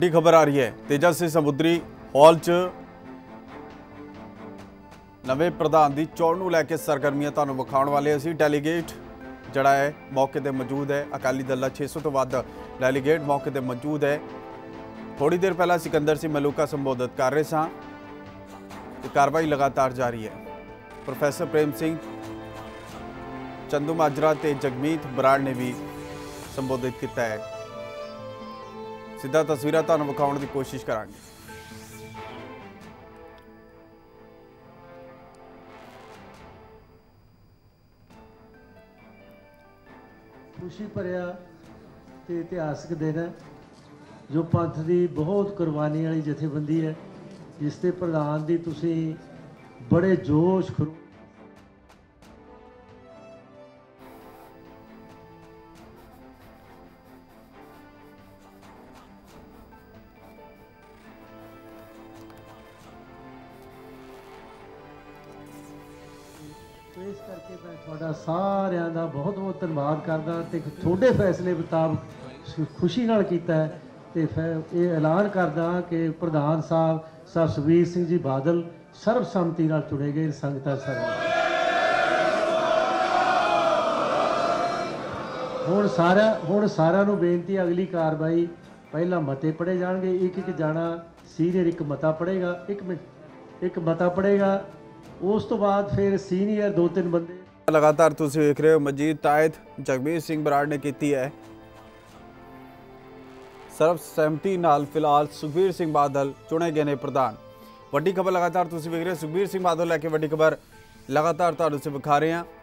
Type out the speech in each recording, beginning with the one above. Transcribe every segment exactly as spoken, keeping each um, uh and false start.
खबर आ रही है तेजा सिंह समुद्री हॉल च नवे प्रधान की चोण नूं लैके सरगर्मियां तुहानूं विखाउण वाले असीं। डेलीगेट जिहड़ा है मौके पर मौजूद है। अकाली दल छे सौ तो वध डेलीगेट मौके पर मौजूद है। थोड़ी देर पहला सिकंदर सिंह मलूका संबोधित कर रहे सां ते कार्रवाई लगातार जारी है। प्रोफैसर प्रेम सिंह चंदू माजरा ते जगमीत बराड़ ने भी संबोधित किया है। सीधा तस्वीरां तुहानूं विखाउण की कोशिश करांगे। खुशी भरिया ते इतिहासक दिन है जो पंथ की बहुत कुर्बानी वाली जथेबंदी है जिसके प्रधान की तुसी बड़े जोश खरू इस करके मैं थोड़ा सारिਆਂ ਦਾ बहुत बहुत धन्यवाद करदा ते थोड़े फैसले मुताबिक खुशी नाल कीता है ते ये ऐलान करदा कि प्रधान साहब सर सुखबीर सिंह जी बादल सर्वसम्मति नाल चुने गए संगतां सारे। हुण सारा हुण सारिਆਂ ਨੂੰ बेनती अगली कार्रवाई पहला मते पढ़े जाएंगे। एक एक जाना सीनियर एक मता पढ़ेगा एक मिनट एक मता पढ़ेगा उस तो बाद फिर सीनियर दो तीन बंदे लगातार तुसीं वेख रहे हो। मजीद तायद जगमीत सिंह बराड़ ने की है सर्वसहमति नाल फिलहाल सुखबीर सिंह बादल चुने गए ने प्रधान। वड्डी खबर लगातार तुसीं वेख रहे हो। सुखबीर सिंह बादल लैके वड्डी खबर लगातार तुहानूं असीं विखा रहे हैं।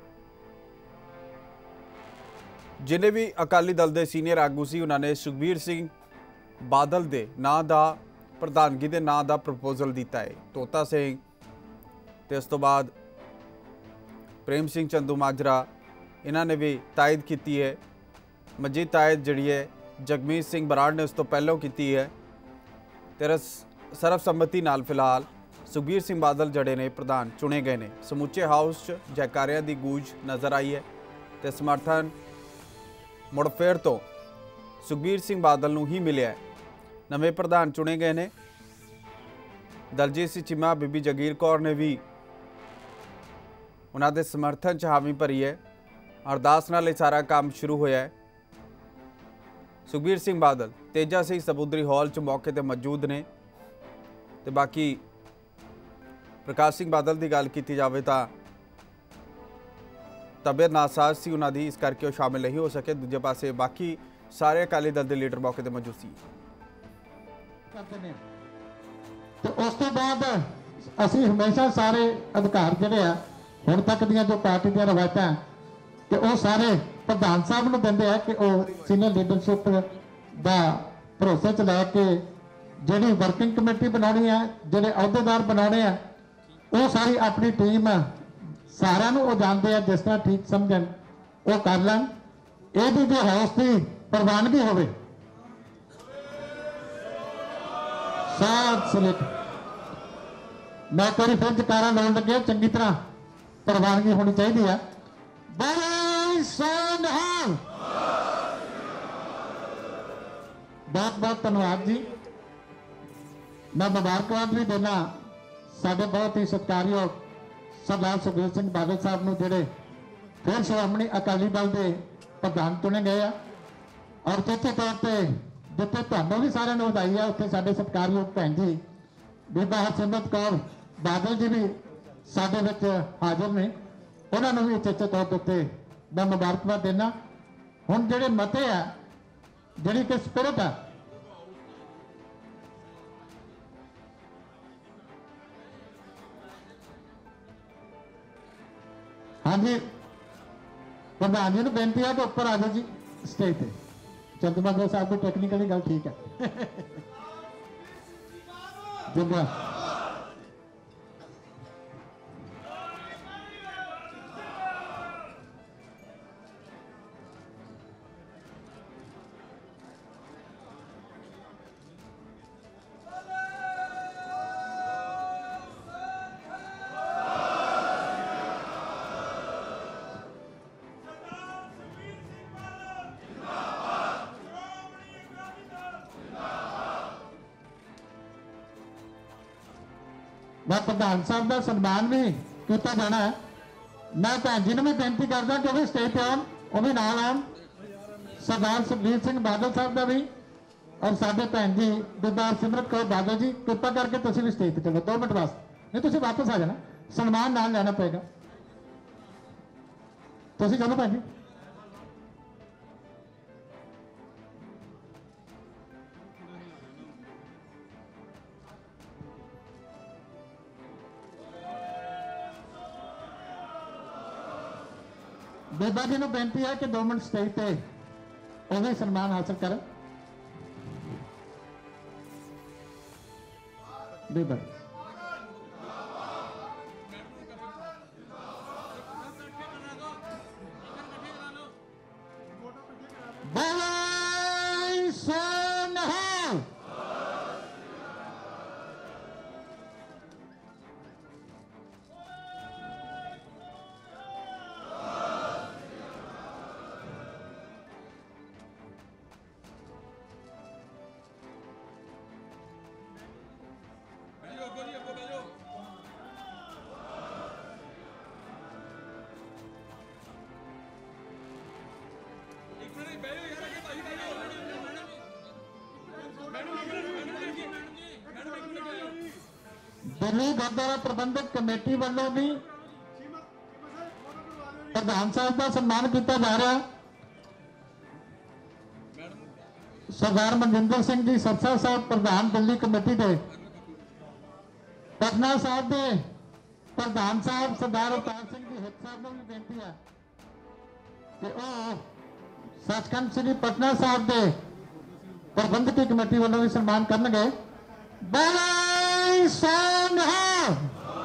जिन्हें भी अकाली दल के सीनियर आगू सी उन्होंने सुखबीर सिंह बादल के नां दा प्रधानगी के नां दा प्रपोजल दिता है। तोता सिंह तो इस तो बाद प्रेम सिंह चंदू माजरा इन्होंने भी तायद की है। मजीद तायद जी है जगमीत सिंह बराड़ ने उस तो पहलों की है। तेरा सर्वसम्मति नाल फिलहाल सुखबीर सिंह बादल जड़े ने प्रधान चुने गए ने। समूचे हाउस च जयकारियां की गूंज नज़र आई है तो समर्थन मुड़ फिर तो सुखबीर सिंह बादल नूं ही मिलिया है। नवे प्रधान चुने गए ने। दलजीत सिंह चीमा बीबी जगीर कौर ने भी उन्होंने समर्थन च हामी भरी है। अरदास नाल सारा काम शुरू होया है। सुखबीर सिंह बादल तेजा सिंह समुद्री हॉल च मौके पर मौजूद ने ते बाकी प्रकाश सिंह बादल की गल की जाए तो तबीयत नासाज सी उन्हों की, इस करके शामिल नहीं हो सके। दूजे पासे बाकी सारे अकाली दल के लीडर मौके पर मौजूद सी। तो उस तो बाद असी हमेशा सारे अधिकार जोड़े आ हुण तक दियां जो पार्टी दी रवायत कि वो सारे प्रधान साहब नूं दिंदे आ कि वह सीनियर लीडरशिप दा भरोसे च लैके जिहड़ी वर्किंग कमेटी बनानी है जिहड़े अहुदेदार बनाने आ वो सारी अपनी टीम सारिਆਂ ਨੂੰ वो जानते हैं जिस तरह ठीक समझन वो कर लैन। ये भी जो हाउस की प्रवानगी होवे साथ सलिट मैं कोई फिर जकारा लाने लगे चंगी तरह प्रवानगी होनी चाहिए है। बहुत बहुत धन्यवाद जी। मैं मुबारकबाद भी देना साढ़े बहुत ही सत्कारयोग सरदार सुखबीर सिंह बादल साहब ने जोड़े फिर श्रोमणी अकाली दल के प्रधान चुने गए हैं। और चौथे तौर पर जिते तुहानूं भी सारिਆਂ ਨੂੰ ਵਧਾਈ है उत्थे साडे सत्कारयोग भैन जी बीबा हरसिमरत कौर बादल जी भी साडे विच हाजिर ने उन्होंने भी उचेचे तौर के उत्ते मैं मुबारकबाद देना। हुण जिहड़े मते आ जिहड़ी कि स्पिरिट है हाँ जी प्रधान जी ने बेनती है कि ऊपर आ जाओ जी स्टेज पे। चंदू माजरा साहब की टेक्निकली गल ठीक है जिंदा मैं प्रधान साहब का सम्मान भी किया जाना है। मैं भैन जी ने भी बेनती करदा कि भी स्टेज पर आउण, वो भी नाल आउण। सरदार सुखबीर सिंह बादल साहब का भी और साडे भैन जी बीबा सिमरत कौर बादल जी, कृपा करके तुसीं भी स्टेज पर चलो दो मिनट वास्ते, नहीं तुसीं वापस आ जाना, सम्मान नाल लेना पेगा। तुसीं चलो भैन जी। बेबा जी ने बेनती है कि दो मिनट स्टेज पे वो भी सम्मान हासिल करें। बेबा बोले सोनिहाल। दिल्ली गुरुद्वारा प्रबंधक कमेटी वालों भी प्रधान साहब का सम्मान किया जा रहा। सरदार मनजिंदर सिंह जी सरसा साहब प्रधान दिल्ली कमेटी के, पटना साहब के प्रधान साहब सरदार अवतार सिंह जी हित साहब को भी बेनती है कि वह सचखंड श्री पटना साहब के प्रबंधकी कमेटी वालों भी सम्मान करनगे। बोले सोनिहाल।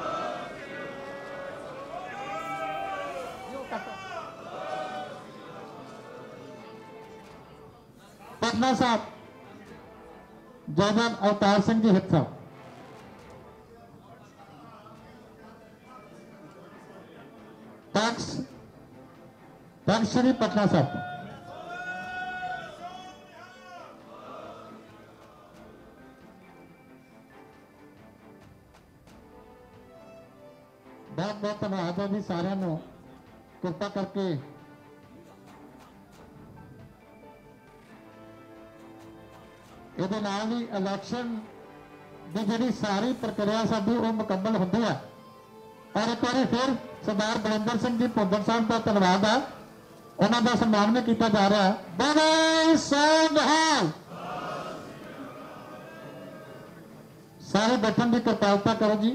पटना साहब जयदान अवतार सिंह जी हित साहब, टैक्स टैक्स श्री पटना साहब, बहुत बहुत धन्यवाद है जी सारिਆਂ ਨੂੰ। कृपा करके ਇਹਦੇ ਨਾਲ ਹੀ ਇਲੈਕਸ਼ਨ ਦੀ ਜਿਹੜੀ ਸਾਰੀ ਪ੍ਰਕਿਰਿਆ ਸਾਡੀ ਉਹ ਮੁਕੰਮਲ ਹੁੰਦੀ ਹੈ। और एक बार फिर सरदार बलिंदर सिंह जी भुंदर साहब का धन्यवाद है, उन्होंने सम्मान भी किया जा रहा है। बोले सोनिहाल। सारे बैठन की कृपालता करो जी।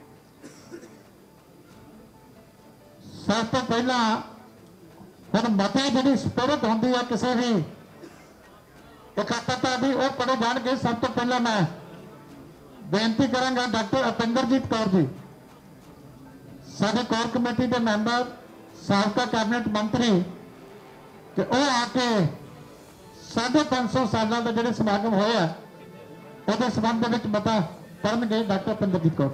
सब तो पहला हम मते जी स्पिरिट होंगी है किसी भी इकट्ठता की वो पढ़े जाएंगे। सब तो पहला मैं बेनती करांगा डॉक्टर अपिंदरजीत कौर जी, साडे कोर कमेटी के मैंबर, साबका कैबिनेट मंत्री, कि वो आके साढ़े पांच सौ साल का जो समागम होया वो संबंध में मता करनगे। डॉक्टर अपिंदरजीत कौर।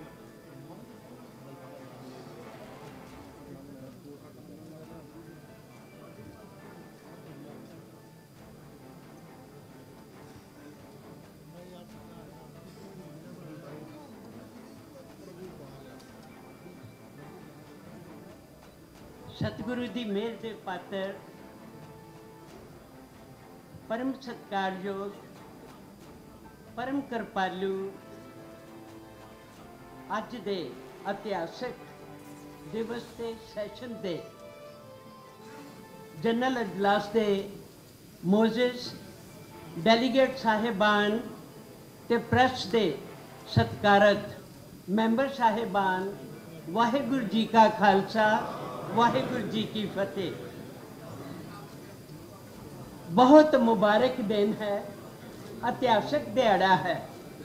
सतगुरु की मेहर के पात्र परम सत्कारयोग परम कृपालु अज दे इतिहासिक दिवस के सैशन के जनरल अजलास के मोजिस डेलीगेट साहिबान ते प्रेस के सत्कारत मैंबर साहिबान, वाहिगुरु जी का खालसा वाहिगुरु जी की फतेह। बहुत मुबारक दिन है, इतिहासक दिहाड़ा है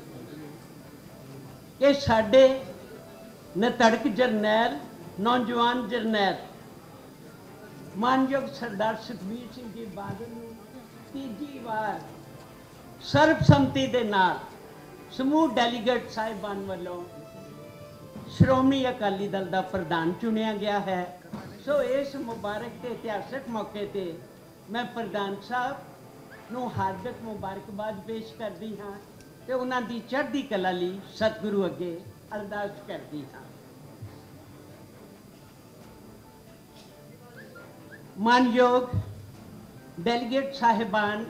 कि साडे नतड़क जरनैल नौजवान जरनैल मानयोग सरदार सुखबीर सिंह जी बादल नूं तीजी बार सर्बसम्मति दे नाल समूह डेलीगेट साहिबान वालों श्रोमणी अकाली दल का प्रधान चुनिया गया है। सो इस मुबारक के इतिहासक मौके ते मैं प्रधान साहब नूं हार्दिक मुबारकबाद पेश करती हाँ ते उन्हां दी चढ़दी कला लई सतगुरु अगे ਅਰਦਾਸ ਕਰਦੀ ਹਾਂ। ਮਾਨਯੋਗ ਡੈਲੀਗੇਟ ਸਾਹਿਬਾਨ,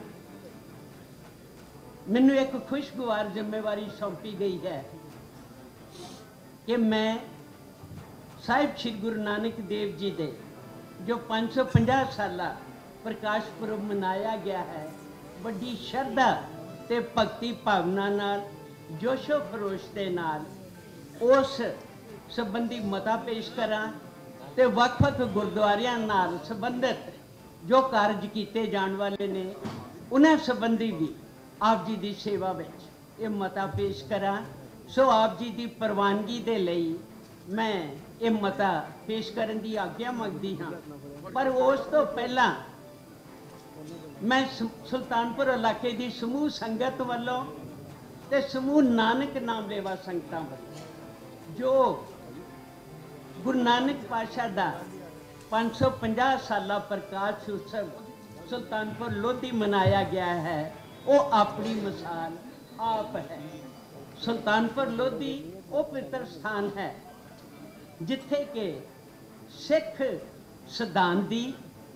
ਮੈਨੂੰ ਇੱਕ ਖੁਸ਼ਗਵਾਰ ਜ਼ਿੰਮੇਵਾਰੀ ਸੌਂਪੀ ਗਈ ਹੈ ਕਿ ਮੈਂ ਸਾਹਿਬ ਸ਼੍ਰੀ ਗੁਰੂ ਨਾਨਕ ਦੇਵ ਜੀ ਦੇ ਜੋ ਪੰਜ ਸੌ ਪੰਜਾਹ ਸਾਲਾ ਪ੍ਰਕਾਸ਼ ਪੁਰਬ ਮਨਾਇਆ ਗਿਆ ਹੈ, ਵੱਡੀ ਸ਼ਰਧਾ ਤੇ ਭਗਤੀ ਭਾਵਨਾ ਨਾਲ, ਜੋਸ਼ੋ ਖਰੋਸ਼ ਦੇ ਨਾਲ ਉਸ ਸੰਬੰਧੀ ਮਤਾ ਪੇਸ਼ ਕਰਾਂ ਤੇ ਵੱਖ-ਵੱਖ ਗੁਰਦੁਆਰਿਆਂ ਨਾਲ ਸੰਬੰਧਿਤ ਜੋ ਕਾਰਜ ਕੀਤੇ ਜਾਣ ਵਾਲੇ ਨੇ ਉਹਨਾਂ ਸੰਬੰਧੀ ਵੀ ਆਪ ਜੀ ਦੀ ਸੇਵਾ ਵਿੱਚ ਇਹ ਮਤਾ ਪੇਸ਼ ਕਰਾਂ। ਸੋ ਆਪ ਜੀ ਦੀ ਪ੍ਰਵਾਨਗੀ ਦੇ ਲਈ ਮੈਂ ਇਹ ਮਤਾ ਪੇਸ਼ ਕਰਨ ਦੀ ਆਗਿਆ ਮੰਗਦੀ ਹਾਂ। ਪਰ ਉਸ ਤੋਂ ਪਹਿਲਾਂ ਮੈਂ ਸੁਲਤਾਨਪੁਰ ਇਲਾਕੇ ਦੀ ਸਮੂਹ ਸੰਗਤ ਵੱਲੋਂ ਤੇ ਸਮੂਹ ਨਾਨਕ ਨਾਮ ਲੇਵਾ ਸੰਗਤਾਂ ਵੱਲੋਂ ਜੋ ਗੁਰੂ ਨਾਨਕ ਪਾਤਸ਼ਾਹ ਦਾ ਪੰਜ ਸੌ ਪੰਜਾਹ ਸਾਲਾ ਪ੍ਰਕਾਸ਼ ਉਤਸਵ ਸੁਲਤਾਨਪੁਰ ਲੋਧੀ ਮਨਾਇਆ ਗਿਆ ਹੈ, ਉਹ ਆਪਣੀ ਮਿਸਾਲ ਆਪ ਹੈ। ਸੁਲਤਾਨਪੁਰ ਲੋਧੀ ਉਹ ਪਵਿੱਤਰ ਸਥਾਨ ਹੈ ਜਿੱਥੇ ਕਿ ਸਿੱਖ ਸਿਧਾਂਤ ਦੀ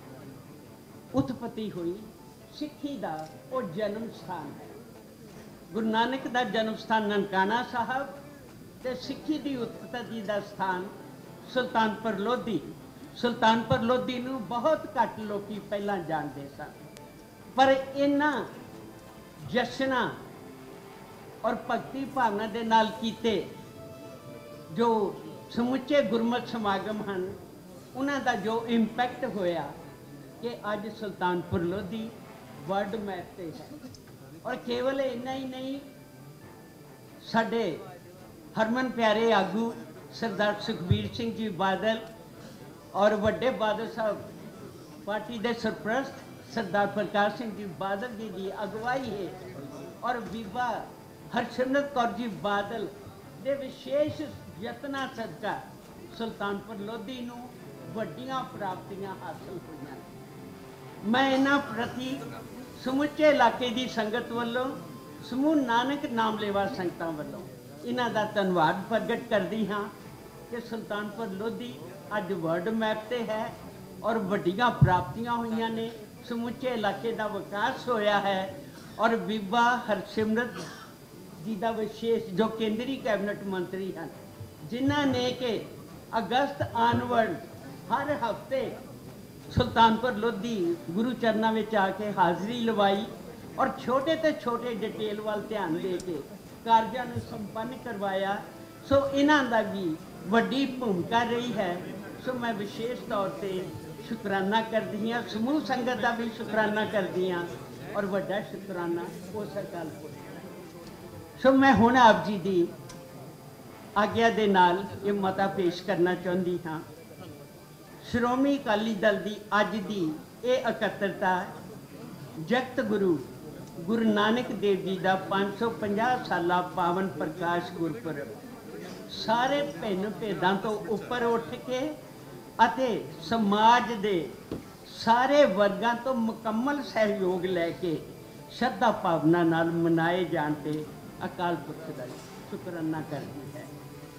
ਉਤਪਤੀ ਹੋਈ, ਸਿੱਖੀ ਦਾ ਉਹ ਜਨਮ ਸਥਾਨ ਹੈ। ਗੁਰੂ ਨਾਨਕ ਦਾ ਜਨਮ ਸਥਾਨ ਨਨਕਾਣਾ ਸਾਹਿਬ ਤੇ ਸਿੱਖੀ ਦੀ ਉਤਪਤੀ ਦਾ ਸਥਾਨ ਸੁਲਤਾਨਪੁਰ ਲੋਧੀ। ਸੁਲਤਾਨਪੁਰ ਲੋਧੀ ਨੂੰ ਬਹੁਤ ਘੱਟ ਲੋਕੀ ਪਹਿਲਾਂ ਜਾਣਦੇ ਸਨ, ਪਰ ਇਹਨਾਂ ਜਸ਼ਨਾਂ ਔਰ ਭਗਤੀ ਭਾਵਨਾ ਦੇ ਨਾਲ ਕੀਤੇ ਜੋ ਸਮੁੱਚੇ ਗੁਰਮਤਿ ਸਮਾਗਮ ਹਨ, ਉਹਨਾਂ ਦਾ ਜੋ ਇੰਪੈਕਟ ਹੋਇਆ ਕਿ ਅੱਜ ਸੁਲਤਾਨਪੁਰ ਲੋਧੀ ਵਰਲਡ ਮੈਪ ਤੇ ਹੈ। ਔਰ ਕੇਵਲ ਇੰਨਾ ਹੀ ਨਹੀਂ, ਸਾਡੇ ਹਰਮਨ ਪਿਆਰੇ ਆਗੂ ਸਰਦਾਰ ਸੁਖਬੀਰ ਸਿੰਘ ਜੀ ਬਾਦਲ ਔਰ ਵੱਡੇ ਬਾਦਲ ਸਾਹਿਬ ਪਾਰਟੀ ਦੇ ਸਰਪ੍ਰਸਤ ਸਰਦਾਰ ਪ੍ਰਕਾਸ਼ ਸਿੰਘ ਜੀ ਬਾਦਲ ਜੀ ਦੀ ਅਗਵਾਈ ਹੈ ਔਰ ਬੀਬਾ ਹਰਸਿਮਰਤ ਕੌਰ ਜੀ ਬਾਦਲ ਦੇ ਵਿਸ਼ੇਸ਼ ਯਤਨਾਂ ਸਦਕਾ ਸੁਲਤਾਨਪੁਰ ਲੋਧੀ ਨੂੰ ਵੱਡੀਆਂ ਪ੍ਰਾਪਤੀਆਂ ਹਾਸਲ ਹੋਈਆਂ। ਮੈਂ ਇਹਨਾਂ ਪ੍ਰਤੀ ਸਮੁੱਚੇ ਇਲਾਕੇ ਦੀ ਸੰਗਤ ਵੱਲੋਂ, ਸਮੂਹ ਨਾਨਕ ਨਾਮ ਲੇਵਾ ਸੰਗਤਾਂ ਵੱਲੋਂ ਇਹਨਾਂ ਦਾ ਧੰਨਵਾਦ ਪ੍ਰਗਟ ਕਰਦੀ ਹਾਂ ਕਿ ਸੁਲਤਾਨਪੁਰ ਲੋਧੀ ਅੱਜ ਵਰਲਡ ਮੈਪ ਤੇ ਹੈ ਔਰ ਵੱਡੀਆਂ ਪ੍ਰਾਪਤੀਆਂ ਹੋਈਆਂ ਨੇ, ਸਮੁੱਚੇ ਇਲਾਕੇ ਦਾ ਵਿਕਾਸ ਹੋਇਆ ਹੈ। ਔਰ ਬੀਬਾ ਹਰਸਿਮਰਤ ਜੀ ਦਾ ਵਿਸ਼ੇਸ਼ ਜੋ ਕੇਂਦਰੀ ਕੈਬਨਿਟ ਮੰਤਰੀ ਹਨ, ਜਿਨ੍ਹਾਂ ਨੇ ਕਿ ਅਗਸਤ ਆਨਵਰਡ ਹਰ ਹਫ਼ਤੇ ਸੁਲਤਾਨਪੁਰ ਲੋਧੀ ਗੁਰੂ ਚਰਨਾਂ ਵਿੱਚ ਆ ਕੇ ਹਾਜ਼ਰੀ ਲਵਾਈ ਔਰ ਛੋਟੇ ਤੋਂ ਛੋਟੇ ਡਿਟੇਲ ਵੱਲ ਧਿਆਨ ਦੇ ਕੇ ਕਾਰਜਾਂ ਨੂੰ ਸੰਪੰਨ ਕਰਵਾਇਆ। ਸੋ ਇਹਨਾਂ ਦਾ ਵੀ ਵੱਡੀ ਭੂਮਿਕਾ ਰਹੀ ਹੈ। ਸੋ ਮੈਂ ਵਿਸ਼ੇਸ਼ ਤੌਰ ਤੇ ਸ਼ੁਕਰਾਨਾ ਕਰਦੀ ਹਾਂ, ਸਮੂਹ ਸੰਗਤ ਦਾ ਵੀ ਸ਼ੁਕਰਾਨਾ ਕਰਦੀ ਹਾਂ ਔਰ ਵੱਡਾ ਸ਼ੁਕਰਾਨਾ ਉਸ ਅਕਾਲ ਪੁਰਖ। ਸੋ ਮੈਂ ਹੁਣ ਆਪ ਜੀ ਦੀ ਆਗਿਆ ਦੇ ਨਾਲ ਇਹ ਮਤਾ ਪੇਸ਼ ਕਰਨਾ ਚਾਹੁੰਦੀ ਹਾਂ। ਸ਼੍ਰੋਮਣੀ ਅਕਾਲੀ ਦਲ ਦੀ ਅੱਜ ਦੀ ਇਹ ਇਕੱਤਰਤਾ ਜਗਤ ਗੁਰੂ ਗੁਰੂ ਨਾਨਕ ਦੇਵ ਜੀ ਦਾ ਪੰਜ ਸੌ ਪੰਜਾਹ ਸਾਲਾ ਪਾਵਨ ਪ੍ਰਕਾਸ਼ ਗੁਰਪੁਰਬ ਸਾਰੇ ਭਿੰਨ ਭੇਦਾਂ ਤੋਂ ਉੱਪਰ ਉੱਠ ਕੇ ਅਤੇ ਸਮਾਜ ਦੇ ਸਾਰੇ ਵਰਗਾਂ ਤੋਂ ਮੁਕੰਮਲ ਸਹਿਯੋਗ ਲੈ ਕੇ ਸ਼ਰਧਾ ਭਾਵਨਾ ਨਾਲ ਮਨਾਏ ਜਾਣ ਤੇ ਅਕਾਲ ਪੁਰਖ ਦਾ ਸ਼ੁਕਰਾਨਾ ਕਰਦੀ ਹੈ।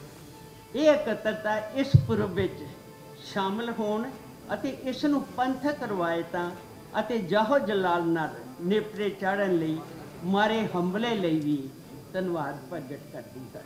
ਇਹ ਇਕੱਤਰਤਾ ਇਸ ਪੁਰਬ ਵਿੱਚ ਸ਼ਾਮਲ ਹੋਣ ਅਤੇ ਇਸ ਨੂੰ ਪੰਥਕ ਰਵਾਇਤਾਂ ਅਤੇ ਜਾਹੋ ਜਲਾਲ ਨਾਲ ਨੇਪਰੇ ਚਾੜਨ ਲਈ ਮਾਰੇ ਹੰਭਲੇ ਲਈ ਵੀ ਧੰਨਵਾਦ ਪ੍ਰਗਟ ਕਰਦੀ ਹੈ।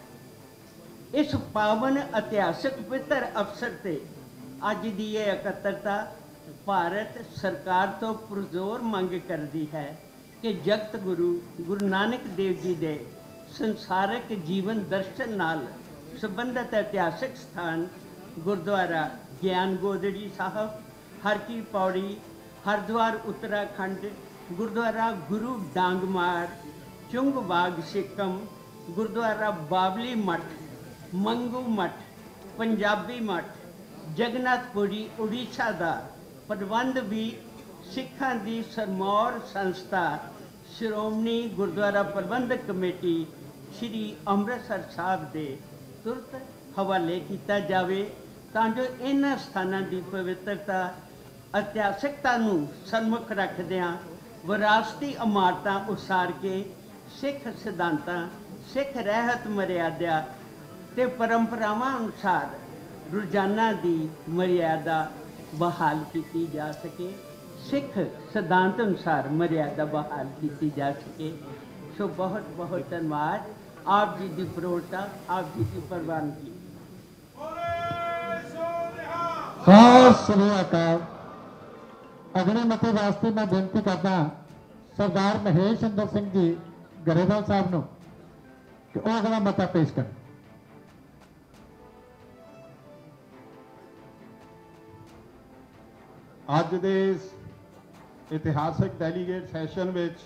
ਇਸ ਪਾਵਨ ਇਤਿਹਾਸਕ ਪਵਿੱਤਰ ਅਵਸਰ ਤੇ ਅੱਜ ਦੀ ਇਹ ਇਕੱਤਰਤਾ ਭਾਰਤ ਸਰਕਾਰ ਤੋਂ ਪੁਰਜ਼ੋਰ ਮੰਗ ਕਰਦੀ ਹੈ ਕਿ ਜਗਤ ਗੁਰੂ ਗੁਰੂ ਨਾਨਕ ਦੇਵ ਜੀ ਦੇ ਸੰਸਾਰਕ ਜੀਵਨ ਦਰਸ਼ਨ ਨਾਲ ਸੰਬੰਧਿਤ ਇਤਿਹਾਸਕ ਸਥਾਨ ਗੁਰਦੁਆਰਾ ਗਿਆਨ ਗੋਦੜੀ ਸਾਹਿਬ, ਹਰ ਕੀ ਪੌੜੀ, ਹਰਿਦੁਆਰ ਉੱਤਰਾਖੰਡ, ਗੁਰਦੁਆਰਾ ਗੁਰੂ ਡਾਂਗਮਾਰ, ਚੁੰਗ ਬਾਗ ਸਿੱਕਮ, ਗੁਰਦੁਆਰਾ ਬਾਬਲੀ ਮੱਠ, ਮੰਗੂ ਮੱਠ, ਪੰਜਾਬੀ ਮੱਠ, ਜਗਨਨਾਥਪੁਰੀ ਉੜੀਸਾ ਦਾ ਪ੍ਰਬੰਧ ਵੀ ਸਿੱਖਾਂ ਦੀ ਸਰਮੌਰ ਸੰਸਥਾ ਸ਼੍ਰੋਮਣੀ ਗੁਰਦੁਆਰਾ ਪ੍ਰਬੰਧਕ ਕਮੇਟੀ ਸ੍ਰੀ ਅੰਮ੍ਰਿਤਸਰ ਸਾਹਿਬ ਦੇ ਤੁਰਤ ਹਵਾਲੇ ਕੀਤਾ ਜਾਵੇ ਤਾਂ ਜੋ ਇਹਨਾਂ ਸਥਾਨਾਂ ਦੀ ਪਵਿੱਤਰਤਾ ਇਤਿਹਾਸਕਤਾ ਨੂੰ ਸਨਮੁਖ ਰੱਖਦਿਆਂ ਵਿਰਾਸਤੀ ਇਮਾਰਤਾਂ ਉਸਾਰ ਕੇ ਸਿੱਖ ਸਿਧਾਂਤਾਂ, ਸਿੱਖ ਰਹਿਤ ਮਰਿਆਦਾ ਤੇ ਪਰੰਪਰਾਵਾਂ ਅਨੁਸਾਰ ਰੋਜ਼ਾਨਾ ਦੀ ਮਰਿਆਦਾ ਬਹਾਲ ਕੀਤੀ ਜਾ ਸਕੇ, ਸਿੱਖ ਸਿਧਾਂਤ ਅਨੁਸਾਰ ਮਰਿਆਦਾ ਬਹਾਲ ਕੀਤੀ ਜਾ ਸਕੇ। ਸੋ ਬਹੁਤ ਬਹੁਤ ਧੰਨਵਾਦ ਆਪ ਜੀ ਦੀ ਪ੍ਰੋੜਤਾ, ਆਪ ਜੀ ਦੀ ਪ੍ਰਵਾਨਗੀ। ਖਾਸ ਸ੍ਰੀ ਅਕਾਲ। ਅਗਲੇ ਮਤੇ ਵਾਸਤੇ ਮੈਂ ਬੇਨਤੀ ਕਰਦਾ ਸਰਦਾਰ ਮਹੇਸ਼ ਚੰਦਰ ਸਿੰਘ ਜੀ ਗਰੇਵਾਲ ਸਾਹਿਬ ਨੂੰ ਕਿ ਉਹ ਅਗਲਾ ਮਤਾ ਪੇਸ਼ ਕਰਨ। ਅੱਜ ਦੇ ਇਸ ਇਤਿਹਾਸਕ ਡੈਲੀਗੇਟ ਸੈਸ਼ਨ ਵਿੱਚ,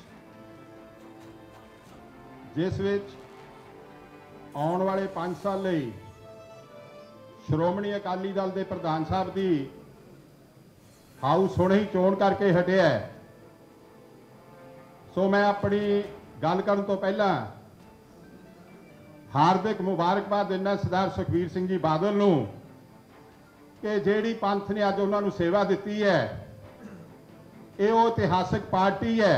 ਜਿਸ ਵਿੱਚ ਆਉਣ ਵਾਲੇ ਪੰਜ ਸਾਲ ਲਈ ਸ਼੍ਰੋਮਣੀ ਅਕਾਲੀ ਦਲ ਦੇ ਪ੍ਰਧਾਨ ਸਾਹਿਬ ਦੀ ਹਾਊਸ ਹੁਣੇ ਹੀ ਚੋਣ ਕਰਕੇ ਹਟਿਆ ਹੈ, ਸੋ ਮੈਂ ਆਪਣੀ ਗੱਲ ਕਰਨ ਤੋਂ ਪਹਿਲਾਂ ਹਾਰਦਿਕ ਮੁਬਾਰਕਬਾਦ ਦਿੰਦਾ ਸਰਦਾਰ ਸੁਖਬੀਰ ਸਿੰਘ ਜੀ ਬਾਦਲ ਨੂੰ ਕਿ ਜਿਹੜੀ ਪੰਥ ਨੇ ਅੱਜ ਉਹਨਾਂ ਨੂੰ ਸੇਵਾ ਦਿੱਤੀ ਹੈ, ਇਹ ਉਹ ਇਤਿਹਾਸਕ ਪਾਰਟੀ ਹੈ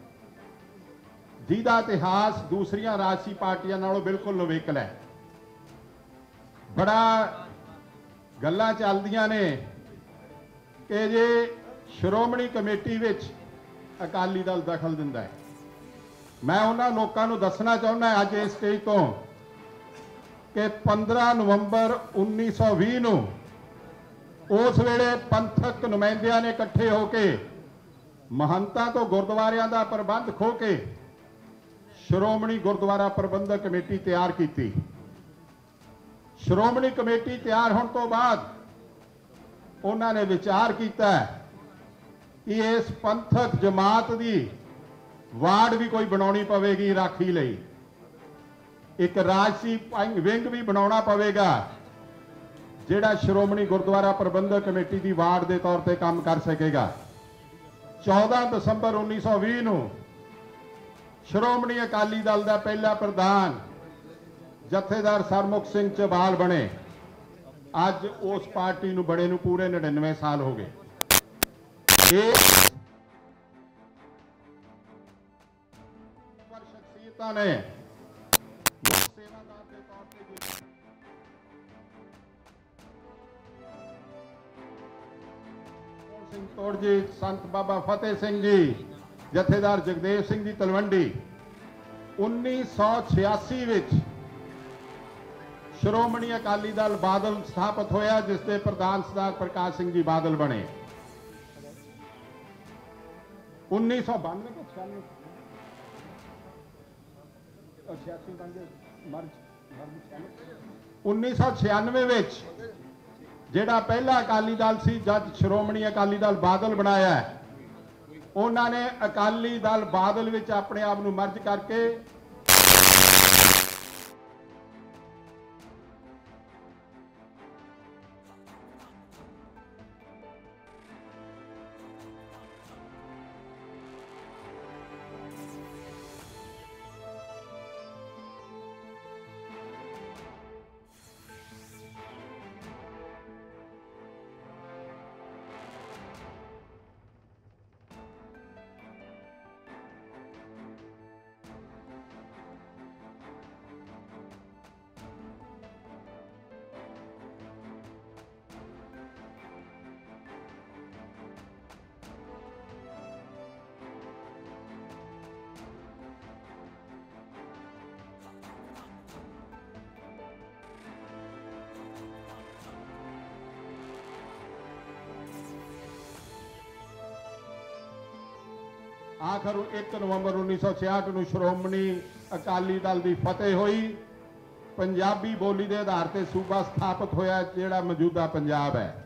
ਜਿਹਦਾ ਇਤਿਹਾਸ ਦੂਸਰੀਆਂ ਰਾਜਸੀ ਪਾਰਟੀਆਂ ਨਾਲੋਂ ਬਿਲਕੁਲ ਨਵੇਕਲ ਹੈ। ਬੜਾ ਗੱਲਾਂ ਚੱਲਦੀਆਂ ਨੇ ਕਿ ਜੇ ਸ਼੍ਰੋਮਣੀ ਕਮੇਟੀ ਵਿੱਚ ਅਕਾਲੀ ਦਲ ਦਖਲ ਦਿੰਦਾ ਹੈ। ਮੈਂ ਉਹਨਾਂ ਲੋਕਾਂ ਨੂੰ ਦੱਸਣਾ ਚਾਹੁੰਦਾ ਅੱਜ ਇਸ ਸਟੇਜ ਤੋਂ ਕਿ ਪੰਦਰਾਂ ਨਵੰਬਰ ਉੱਨੀ ਸੌ ਵੀਹ ਨੂੰ ਉਸ ਵੇਲੇ ਪੰਥਕ ਨੁਮਾਇੰਦਿਆਂ ਨੇ ਇਕੱਠੇ ਹੋ ਕੇ ਮਹੰਤਾਂ ਤੋਂ ਗੁਰਦੁਆਰਿਆਂ ਦਾ ਪ੍ਰਬੰਧ ਖੋਹ ਕੇ ਸ਼੍ਰੋਮਣੀ ਗੁਰਦੁਆਰਾ ਪ੍ਰਬੰਧਕ ਕਮੇਟੀ ਤਿਆਰ ਕੀਤੀ। ਸ਼੍ਰੋਮਣੀ ਕਮੇਟੀ ਤਿਆਰ ਹੋਣ ਤੋਂ ਬਾਅਦ ਉਹਨਾਂ ਨੇ ਵਿਚਾਰ ਕੀਤਾ ਕਿ ਇਸ ਪੰਥਕ ਜਮਾਤ ਦੀ ਵਾਰਡ ਵੀ ਕੋਈ ਬਣਾਉਣੀ ਪਵੇਗੀ ਰਾਖੀ ਲਈ, ਇੱਕ ਰਾਜਸੀ ਵਿੰਗ ਵੀ ਬਣਾਉਣਾ ਪਵੇਗਾ ਜਿਹੜਾ ਸ਼੍ਰੋਮਣੀ ਗੁਰਦੁਆਰਾ ਪ੍ਰਬੰਧਕ ਕਮੇਟੀ ਦੀ ਵਾਰਡ ਦੇ ਤੌਰ ਤੇ ਕੰਮ ਕਰ ਸਕੇਗਾ। ਚੌਦਾਂ ਦਸੰਬਰ ਉੱਨੀ ਸੌ ਵੀਹ ਨੂੰ ਸ਼੍ਰੋਮਣੀ ਅਕਾਲੀ ਦਲ ਦਾ ਪਹਿਲਾ ਪ੍ਰਧਾਨ ਜਥੇਦਾਰ ਸਰਮੁਖ ਸਿੰਘ ਝਬਾਲ ਬਣੇ। ਅੱਜ ਉਸ ਪਾਰਟੀ ਨੂੰ ਬਣੇ ਨੂੰ ਪੂਰੇ ਨੜਿਨਵੇਂ ਸਾਲ ਹੋ ਗਏ। ਇਹ ਸ਼ਖਸੀਅਤਾਂ ਨੇ ਸੇਵਾਦਾਰ ਦੇ ਤੌਰ ਤੇ ਸਿੰਘ ਤੋੜਜੀ, ਸੰਤ ਬਾਬਾ ਫਤਿਹ ਸਿੰਘ ਜੀ, ਜਥੇਦਾਰ ਜਗਦੇਵ ਸਿੰਘ ਜੀ ਤਲਵੰਡੀ। ਉੱਨੀ ਸੌ ਛਿਆਸੀ ਵਿੱਚ ਸ਼੍ਰੋਮਣੀ ਅਕਾਲੀ ਦਲ ਬਾਦਲ ਸਥਾਪਿਤ ਹੋਇਆ, ਜਿਸ ਦੇ ਪ੍ਰਧਾਨ ਸਰਦਾਰ ਪ੍ਰਕਾਸ਼ ਸਿੰਘ ਜੀ ਬਾਦਲ ਬਣੇ। ਉੱਨੀ ਸੌ ਬਾਨਵੇਂ ਕੇ ਛਿਆਨਵੇਂ ਉੱਨੀ ਸੌ ਛਿਆਨਵੇਂ ਵਿੱਚ ਜਿਹੜਾ ਪਹਿਲਾ ਅਕਾਲੀ ਦਲ ਸੀ, ਜਦ ਸ਼੍ਰੋਮਣੀ ਅਕਾਲੀ ਦਲ ਬਾਦਲ ਬਣਾਇਆ, ਉਹਨਾਂ ਨੇ ਅਕਾਲੀ ਦਲ ਬਾਦਲ ਵਿੱਚ ਆਪਣੇ ਆਪ ਨੂੰ ਮਰਜ ਕਰਕੇ ਆਖਰ ਇੱਕ ਨਵੰਬਰ ਉੱਨੀ ਸੌ ਛਿਆਹਠ ਨੂੰ ਸ਼੍ਰੋਮਣੀ ਅਕਾਲੀ ਦਲ ਦੀ ਫਤਿਹ ਹੋਈ। ਪੰਜਾਬੀ ਬੋਲੀ ਦੇ ਆਧਾਰ ਤੇ ਸੂਬਾ ਸਥਾਪਿਤ ਹੋਇਆ, ਜਿਹੜਾ ਮੌਜੂਦਾ ਪੰਜਾਬ ਹੈ।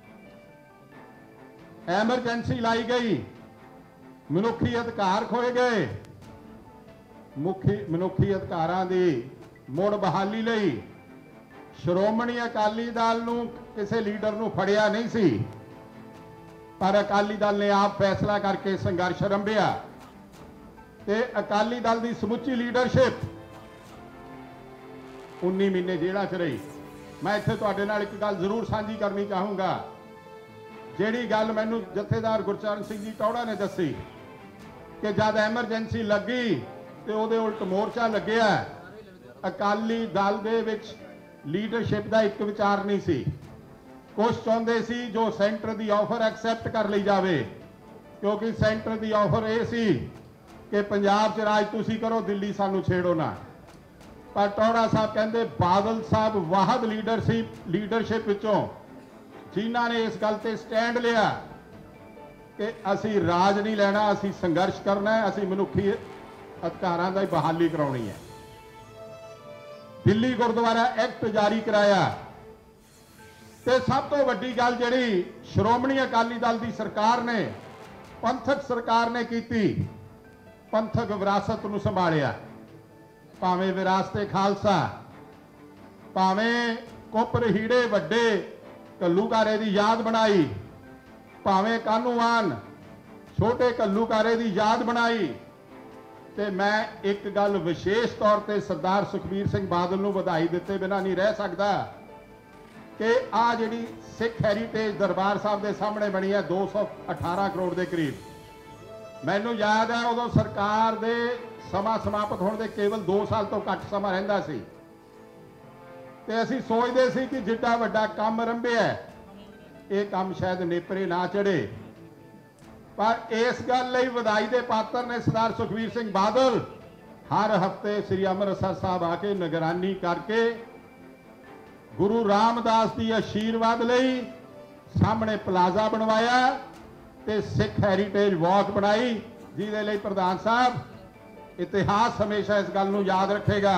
ਐਮਰਜੈਂਸੀ ਲਾਈ ਗਈ, ਮਨੁੱਖੀ ਅਧਿਕਾਰ ਖੋਏ ਗਏ। ਮੁੱਖੀ ਮਨੁੱਖੀ ਅਧਿਕਾਰਾਂ ਦੀ ਮੁੜ ਬਹਾਲੀ ਲਈ ਸ਼੍ਰੋਮਣੀ ਅਕਾਲੀ ਦਲ ਨੂੰ ਕਿਸੇ ਲੀਡਰ ਨੂੰ ਫੜਿਆ ਨਹੀਂ ਸੀ, ਪਰ ਅਕਾਲੀ ਦਲ ਨੇ ਆਪ ਫੈਸਲਾ ਕਰਕੇ ਸੰਘਰਸ਼ ਆਰੰਭਿਆ ਤੇ ਅਕਾਲੀ ਦਲ ਦੀ ਸਮੁੱਚੀ ਲੀਡਰਸ਼ਿਪ ਉੱਨੀ ਮਹੀਨੇ ਜੇਲ੍ਹਾਂ 'ਚ ਰਹੀ। ਮੈਂ ਇੱਥੇ ਤੁਹਾਡੇ ਨਾਲ ਇੱਕ ਗੱਲ ਜ਼ਰੂਰ ਸਾਂਝੀ ਕਰਨੀ ਚਾਹੂੰਗਾ, ਜਿਹੜੀ ਗੱਲ ਮੈਨੂੰ ਜਥੇਦਾਰ ਗੁਰਚਰਨ ਸਿੰਘ ਜੀ ਟੌੜਾ ਨੇ ਦੱਸੀ ਕਿ ਜਦ ਐਮਰਜੈਂਸੀ ਲੱਗੀ ਤੇ ਉਹਦੇ ਉਲਟ ਮੋਰਚਾ ਲੱਗਿਆ। ਅਕਾਲੀ ਦਲ ਦੇ ਵਿੱਚ ਲੀਡਰਸ਼ਿਪ ਦਾ ਇੱਕ ਵਿਚਾਰ ਨਹੀਂ ਸੀ। ਕੁਛ ਚਾਹੁੰਦੇ ਸੀ ਜੋ ਸੈਂਟਰ ਦੀ ਆਫਰ ਐਕਸੈਪਟ ਕਰ ਲਈ ਜਾਵੇ, ਕਿਉਂਕਿ ਸੈਂਟਰ ਦੀ ਆਫਰ ਇਹ ਸੀ ਕਿ ਪੰਜਾਬ 'ਚ ਰਾਜ ਤੁਸੀਂ ਕਰੋ, ਦਿੱਲੀ ਸਾਨੂੰ ਛੇੜੋ ਨਾ। ਪਰ ਟੌਹੜਾ ਸਾਹਿਬ ਕਹਿੰਦੇ ਬਾਦਲ ਸਾਹਿਬ ਵਾਹਦ ਲੀਡਰ ਸੀ ਲੀਡਰਸ਼ਿਪ ਵਿੱਚੋਂ ਜਿਨ੍ਹਾਂ ਨੇ ਇਸ ਗੱਲ ਤੇ ਸਟੈਂਡ ਲਿਆ ਕਿ ਅਸੀਂ ਰਾਜ ਨਹੀਂ ਲੈਣਾ, ਅਸੀਂ ਸੰਘਰਸ਼ ਕਰਨਾ ਹੈ, ਅਸੀਂ ਮਨੁੱਖੀ ਅਧਿਕਾਰਾਂ ਦੀ ਬਹਾਲੀ ਕਰਾਉਣੀ ਹੈ। ਦਿੱਲੀ ਗੁਰਦੁਆਰਾ ਐਕਟ ਜਾਰੀ ਕਰਾਇਆ ਤੇ ਸਭ ਤੋਂ ਵੱਡੀ ਗੱਲ ਜਿਹੜੀ ਸ਼੍ਰੋਮਣੀ ਅਕਾਲੀ ਦਲ ਦੀ ਸਰਕਾਰ ਨੇ, ਪੰਥਕ ਸਰਕਾਰ ਨੇ ਕੀਤੀ, ਪੰਥਕ ਵਿਰਾਸਤ ਨੂੰ ਸੰਭਾਲਿਆ। ਭਾਵੇਂ ਵਿਰਾਸਤੇ ਖਾਲਸਾ, ਭਾਵੇਂ ਕੋਪਰ ਹੀੜੇ ਵੱਡੇ ਘੱਲੂਘਾਰੇ ਦੀ ਯਾਦ ਬਣਾਈ, ਭਾਵੇਂ ਕਾਨੂੰਵਾਨ ਛੋਟੇ ਘੱਲੂਘਾਰੇ ਦੀ ਯਾਦ ਬਣਾਈ। ਤੇ ਮੈਂ ਇੱਕ ਗੱਲ ਵਿਸ਼ੇਸ਼ ਤੌਰ ਤੇ ਸਰਦਾਰ ਸੁਖਬੀਰ ਸਿੰਘ ਬਾਦਲ ਨੂੰ ਵਧਾਈ ਦਿੱਤੇ ਬਿਨਾਂ ਨਹੀਂ ਰਹਿ ਸਕਦਾ ਕਿ ਆ ਜਿਹੜੀ ਸਿੱਖ ਹੈਰੀਟੇਜ ਦਰਬਾਰ ਸਾਹਿਬ ਦੇ ਸਾਹਮਣੇ ਬਣੀ ਹੈ ਦੋ ਸੌ ਅਠਾਰਾਂ ਕਰੋੜ ਦੇ ਕਰੀਬ। ਮੈਨੂੰ ਯਾਦ ਹੈ ਉਦੋਂ ਸਰਕਾਰ ਦੇ ਸਮਾਂ ਸਮਾਪਤ ਹੋਣ ਦੇ ਕੇਵਲ ਦੋ ਸਾਲ ਤੋਂ ਘੱਟ ਸਮਾਂ ਰਹਿੰਦਾ ਸੀ ਤੇ ਅਸੀਂ ਸੋਚਦੇ ਸੀ ਕਿ ਜਿੱਡਾ ਵੱਡਾ ਕੰਮ ਆਰੰਭਿਆ ਇਹ ਕੰਮ ਸ਼ਾਇਦ ਨੇਪਰੇ ਨਾ ਚੜੇ। ਪਰ ਇਸ ਗੱਲ ਲਈ ਵਧਾਈ ਦੇ ਪਾਤਰ ਨੇ ਸਰਦਾਰ ਸੁਖਬੀਰ ਸਿੰਘ ਬਾਦਲ। ਹਰ ਹਫ਼ਤੇ ਸ੍ਰੀ ਅੰਮ੍ਰਿਤਸਰ ਸਾਹਿਬ ਆ ਕੇ ਨਿਗਰਾਨੀ ਕਰਕੇ ਗੁਰੂ ਰਾਮਦਾਸ ਦੀ ਆਸ਼ੀਰਵਾਦ ਲਈ ਸਾਹਮਣੇ ਪਲਾਜ਼ਾ ਬਣਵਾਇਆ ਤੇ ਸਿੱਖ ਹੈਰੀਟੇਜ ਵਾਕ ਬਣਾਈ, ਜਿਹਦੇ ਲਈ ਪ੍ਰਧਾਨ ਸਾਹਿਬ ਇਤਿਹਾਸ ਹਮੇਸ਼ਾ ਇਸ ਗੱਲ ਨੂੰ ਯਾਦ ਰੱਖੇਗਾ।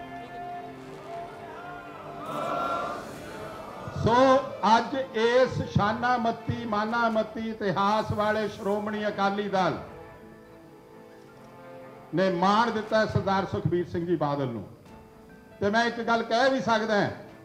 ਸੋ ਅੱਜ ਇਸ ਸ਼ਾਨਾ ਮੱਤੀ ਮਾਨਾ ਮੱਤੀ ਇਤਿਹਾਸ ਵਾਲੇ ਸ਼੍ਰੋਮਣੀ ਅਕਾਲੀ ਦਲ ਨੇ ਮਾਣ ਦਿੱਤਾ ਸਰਦਾਰ ਸੁਖਬੀਰ ਸਿੰਘ ਜੀ ਬਾਦਲ ਨੂੰ। ਤੇ ਮੈਂ ਇੱਕ ਗੱਲ ਕਹਿ ਵੀ ਸਕਦਾ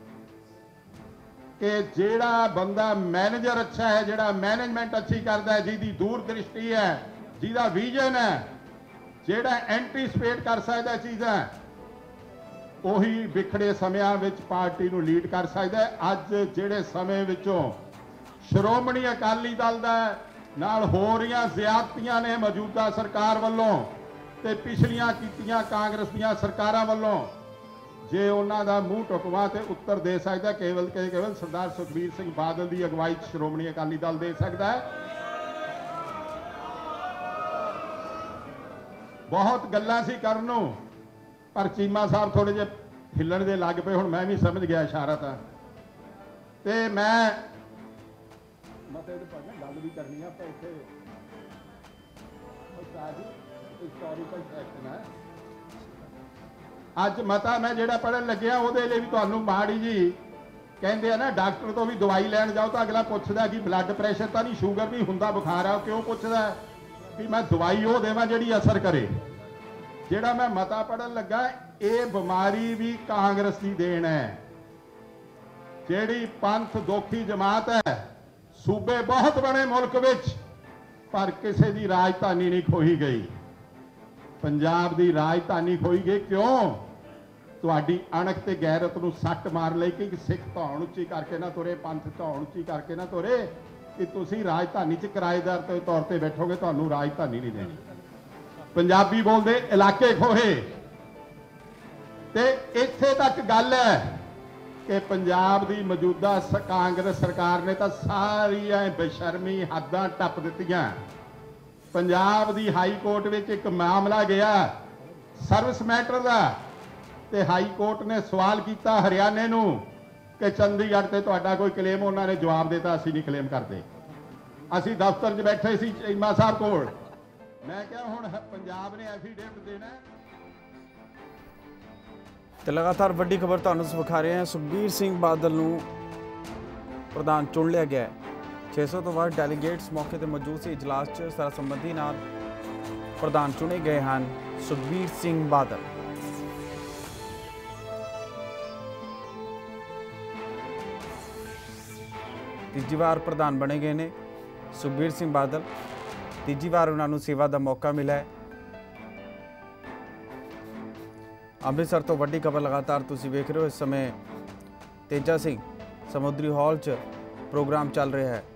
ਕਿ ਜਿਹੜਾ ਬੰਦਾ ਮੈਨੇਜਰ ਅੱਛਾ ਹੈ, ਜਿਹੜਾ ਮੈਨੇਜਮੈਂਟ ਅੱਛੀ ਕਰਦਾ ਹੈ, ਜਿਹਦੀ ਦੂਰ ਦ੍ਰਿਸ਼ਟੀ ਹੈ, ਜਿਹਦਾ ਵਿਜ਼ਨ ਹੈ, ਜਿਹੜਾ ਐਂਟੀਸਪੇਟ ਕਰ ਸਕਦਾ ਚੀਜ਼ਾਂ, ਉਹੀ ਵਿਖੜੇ ਸਮਿਆਂ ਵਿੱਚ ਪਾਰਟੀ ਨੂੰ ਲੀਡ ਕਰ ਸਕਦਾ। ਅੱਜ ਜਿਹੜੇ ਸਮੇਂ ਵਿੱਚੋਂ ਸ਼੍ਰੋਮਣੀ ਅਕਾਲੀ ਦਲ ਦਾ ਨਾਲ ਹੋ ਰਹੀਆਂ ਜ਼ਿਆਦਤੀਆਂ ਨੇ ਮੌਜੂਦਾ ਸਰਕਾਰ ਵੱਲੋਂ ਤੇ ਪਿਛਲੀਆਂ ਕੀਤੀਆਂ ਕਾਂਗਰਸ ਦੀਆਂ ਸਰਕਾਰਾਂ ਵੱਲੋਂ, ਜੇ ਉਹਨਾਂ ਦਾ ਮੂੰਹ ਟੁਕਵਾ ਤੇ ਉੱਤਰ ਦੇ ਸਕਦਾ ਕੇਵਲ ਕੇ ਕੇਵਲ ਸਰਦਾਰ ਸੁਖਬੀਰ ਸਿੰਘ ਬਾਦਲ ਦੀ ਅਗਵਾਈ 'ਚ ਸ਼੍ਰੋਮਣੀ ਅਕਾਲੀ ਦਲ ਦੇ ਸਕਦਾ ਹੈ। ਬਹੁਤ ਗੱਲਾਂ ਸੀ ਕਰਨ ਨੂੰ, ਪਰ ਚੀਮਾ ਸਾਹਿਬ ਥੋੜੇ ਜਿਹੇ ਹਿੱਲਣ ਦੇ ਲੱਗ ਪਏ। ਹੁਣ ਮੈਂ ਵੀ ਸਮਝ ਗਿਆ ਇਸ਼ਾਰਾ ਤਾਂ, ਤੇ ਮੈਂ ਮਤੇ ਤੇ ਭਾਵੇਂ ਗੱਲ ਵੀ ਕਰਨੀ ਆ ਆਪਾਂ ਇੱਥੇ ਹਿਸਟੋਰੀਕਲ ਸੈਕਸ਼ਨ ਹੈ। ਅੱਜ ਮਤਾ ਮੈਂ ਜਿਹੜਾ ਪੜ੍ਹਨ ਲੱਗਿਆ ਉਹਦੇ ਲਈ ਵੀ ਤੁਹਾਨੂੰ ਮਾੜੀ ਜੀ ਕਹਿੰਦੇ ਆ ਨਾ, ਡਾਕਟਰ ਤੋਂ ਵੀ ਦਵਾਈ ਲੈਣ ਜਾਓ ਤਾਂ ਅਗਲਾ ਪੁੱਛਦਾ ਕਿ ਬਲੱਡ ਪ੍ਰੈਸ਼ਰ ਤਾਂ ਨਹੀਂ, ਸ਼ੂਗਰ ਨਹੀਂ ਹੁੰਦਾ, ਬੁਖਾਰ ਆ। ਕਿਉਂ ਪੁੱਛਦਾ ਵੀ ਮੈਂ ਦਵਾਈ ਉਹ ਦੇਵਾਂ ਜਿਹੜੀ ਅਸਰ ਕਰੇ। ਜਿਹੜਾ ਮੈਂ ਮਤਾ ਪੜ੍ਹਨ ਲੱਗਾ, ਇਹ ਬਿਮਾਰੀ ਵੀ ਕਾਂਗਰਸ ਦੀ ਦੇਣ ਹੈ। ਜਿਹੜੀ ਪੰਥ ਦੋਖੀ ਜਮਾਤ ਹੈ, ਸੂਬੇ ਬਹੁਤ ਬਣੇ ਮੁਲਕ ਵਿੱਚ, ਪਰ ਕਿਸੇ ਦੀ ਰਾਜਧਾਨੀ ਨਹੀਂ ਖੋਈ ਗਈ। ਪੰਜਾਬ ਦੀ ਰਾਜਧਾਨੀ ਖੋਈ ਗਈ ਕਿਉਂ? ਤੁਹਾਡੀ ਅਣਖ ਤੇ ਗੈਰਤ ਨੂੰ ਸੱਟ ਮਾਰ ਲਈ ਕਿ ਸਿੱਖ ਧੌਣ ਉੱਚੀ ਕਰਕੇ ਨਾ ਤੁਰੇ, ਪੰਥ ਧੌਣ ਉੱਚੀ ਕਰਕੇ ਨਾ ਤੁਰੇ, ਕਿ ਤੁਸੀਂ ਰਾਜਧਾਨੀ 'ਚ ਕਿਰਾਏਦਾਰ ਦੇ ਤੌਰ ਤੇ ਬੈਠੋਗੇ, ਤੁਹਾਨੂੰ ਰਾਜਧਾਨੀ ਨਹੀਂ ਦੇਣੀ। ਪੰਜਾਬੀ ਬੋਲਦੇ ਇਲਾਕੇ ਖੋਹੇ। ਤੇ ਇੱਥੇ ਤੱਕ ਗੱਲ ਹੈ ਕਿ ਪੰਜਾਬ ਦੀ ਮੌਜੂਦਾ ਕਾਂਗਰਸ ਸਰਕਾਰ ਨੇ ਤਾਂ ਸਾਰੀਆਂ ਬੇਸ਼ਰਮੀ ਹੱਦਾਂ ਟੱਪ ਦਿੱਤੀਆਂ। ਪੰਜਾਬ ਦੀ ਹਾਈ ਕੋਰਟ ਵਿੱਚ ਇੱਕ ਮਾਮਲਾ ਗਿਆ ਸਰਵਿਸ ਮੈਟਰ ਦਾ, ਤੇ ਹਾਈ ਕੋਰਟ ਨੇ ਸਵਾਲ ਕੀਤਾ ਹਰਿਆਣੇ ਨੂੰ ਕਿ ਚੰਡੀਗੜ੍ਹ ਤੇ ਤੁਹਾਡਾ ਕੋਈ ਕਲੇਮ, ਉਹਨਾਂ ਨੇ ਜਵਾਬ ਦਿੱਤਾ ਅਸੀਂ ਨਹੀਂ ਕਲੇਮ ਕਰਦੇ। ਅਸੀਂ ਦਫ਼ਤਰ 'ਚ ਬੈਠੇ ਸੀ ਚੀਮਾ ਸਾਹਿਬ ਕੋਲ, ਮੈਂ ਕਿਹਾ ਹੁਣ ਪੰਜਾਬ ਨੇ ਐਫੀਡੇਵਿਟ ਦੇਣਾ। ਤੇ ਲਗਾਤਾਰ ਵੱਡੀ ਖਬਰ ਤੁਹਾਨੂੰ ਵਿਖਾ ਰਹੇ ਹਾਂ। ਸੁਖਬੀਰ ਸਿੰਘ ਬਾਦਲ ਨੂੰ ਪ੍ਰਧਾਨ ਚੁਣ ਲਿਆ ਗਿਆ ਹੈ। ਛੇ ਸੌ ਤੋਂ ਵੱਧ ਡੈਲੀਗੇਟਸ ਮੌਕੇ ਤੇ ਮੌਜੂਦ ਸੀ। ਇਜਲਾਸ 'ਚ ਸਰਬਸੰਮਤੀ ਨਾਲ ਪ੍ਰਧਾਨ ਚੁਣੇ ਗਏ ਹਨ ਸੁਖਬੀਰ ਸਿੰਘ ਬਾਦਲ। ਤੀਜੀ ਵਾਰ ਪ੍ਰਧਾਨ ਬਣੇ ਗਏ ਨੇ ਸੁਖਬੀਰ ਸਿੰਘ ਬਾਦਲ। ਤੀਜੀ ਵਾਰ ਉਹਨਾਂ ਨੂੰ ਸੇਵਾ ਦਾ ਮੌਕਾ ਮਿਲਾ ਹੈ। ਅੰਮ੍ਰਿਤਸਰ ਤੋਂ ਵੱਡੀ ਖਬਰ ਲਗਾਤਾਰ ਤੁਸੀਂ ਵੇਖ ਰਹੇ ਹੋ। ਇਸ ਸਮੇਂ ਤੇਜਾ ਸਿੰਘ ਸਮੁੰਦਰੀ ਹਾਲ 'ਚ ਪ੍ਰੋਗਰਾਮ ਚੱਲ ਰਿਹਾ ਹੈ।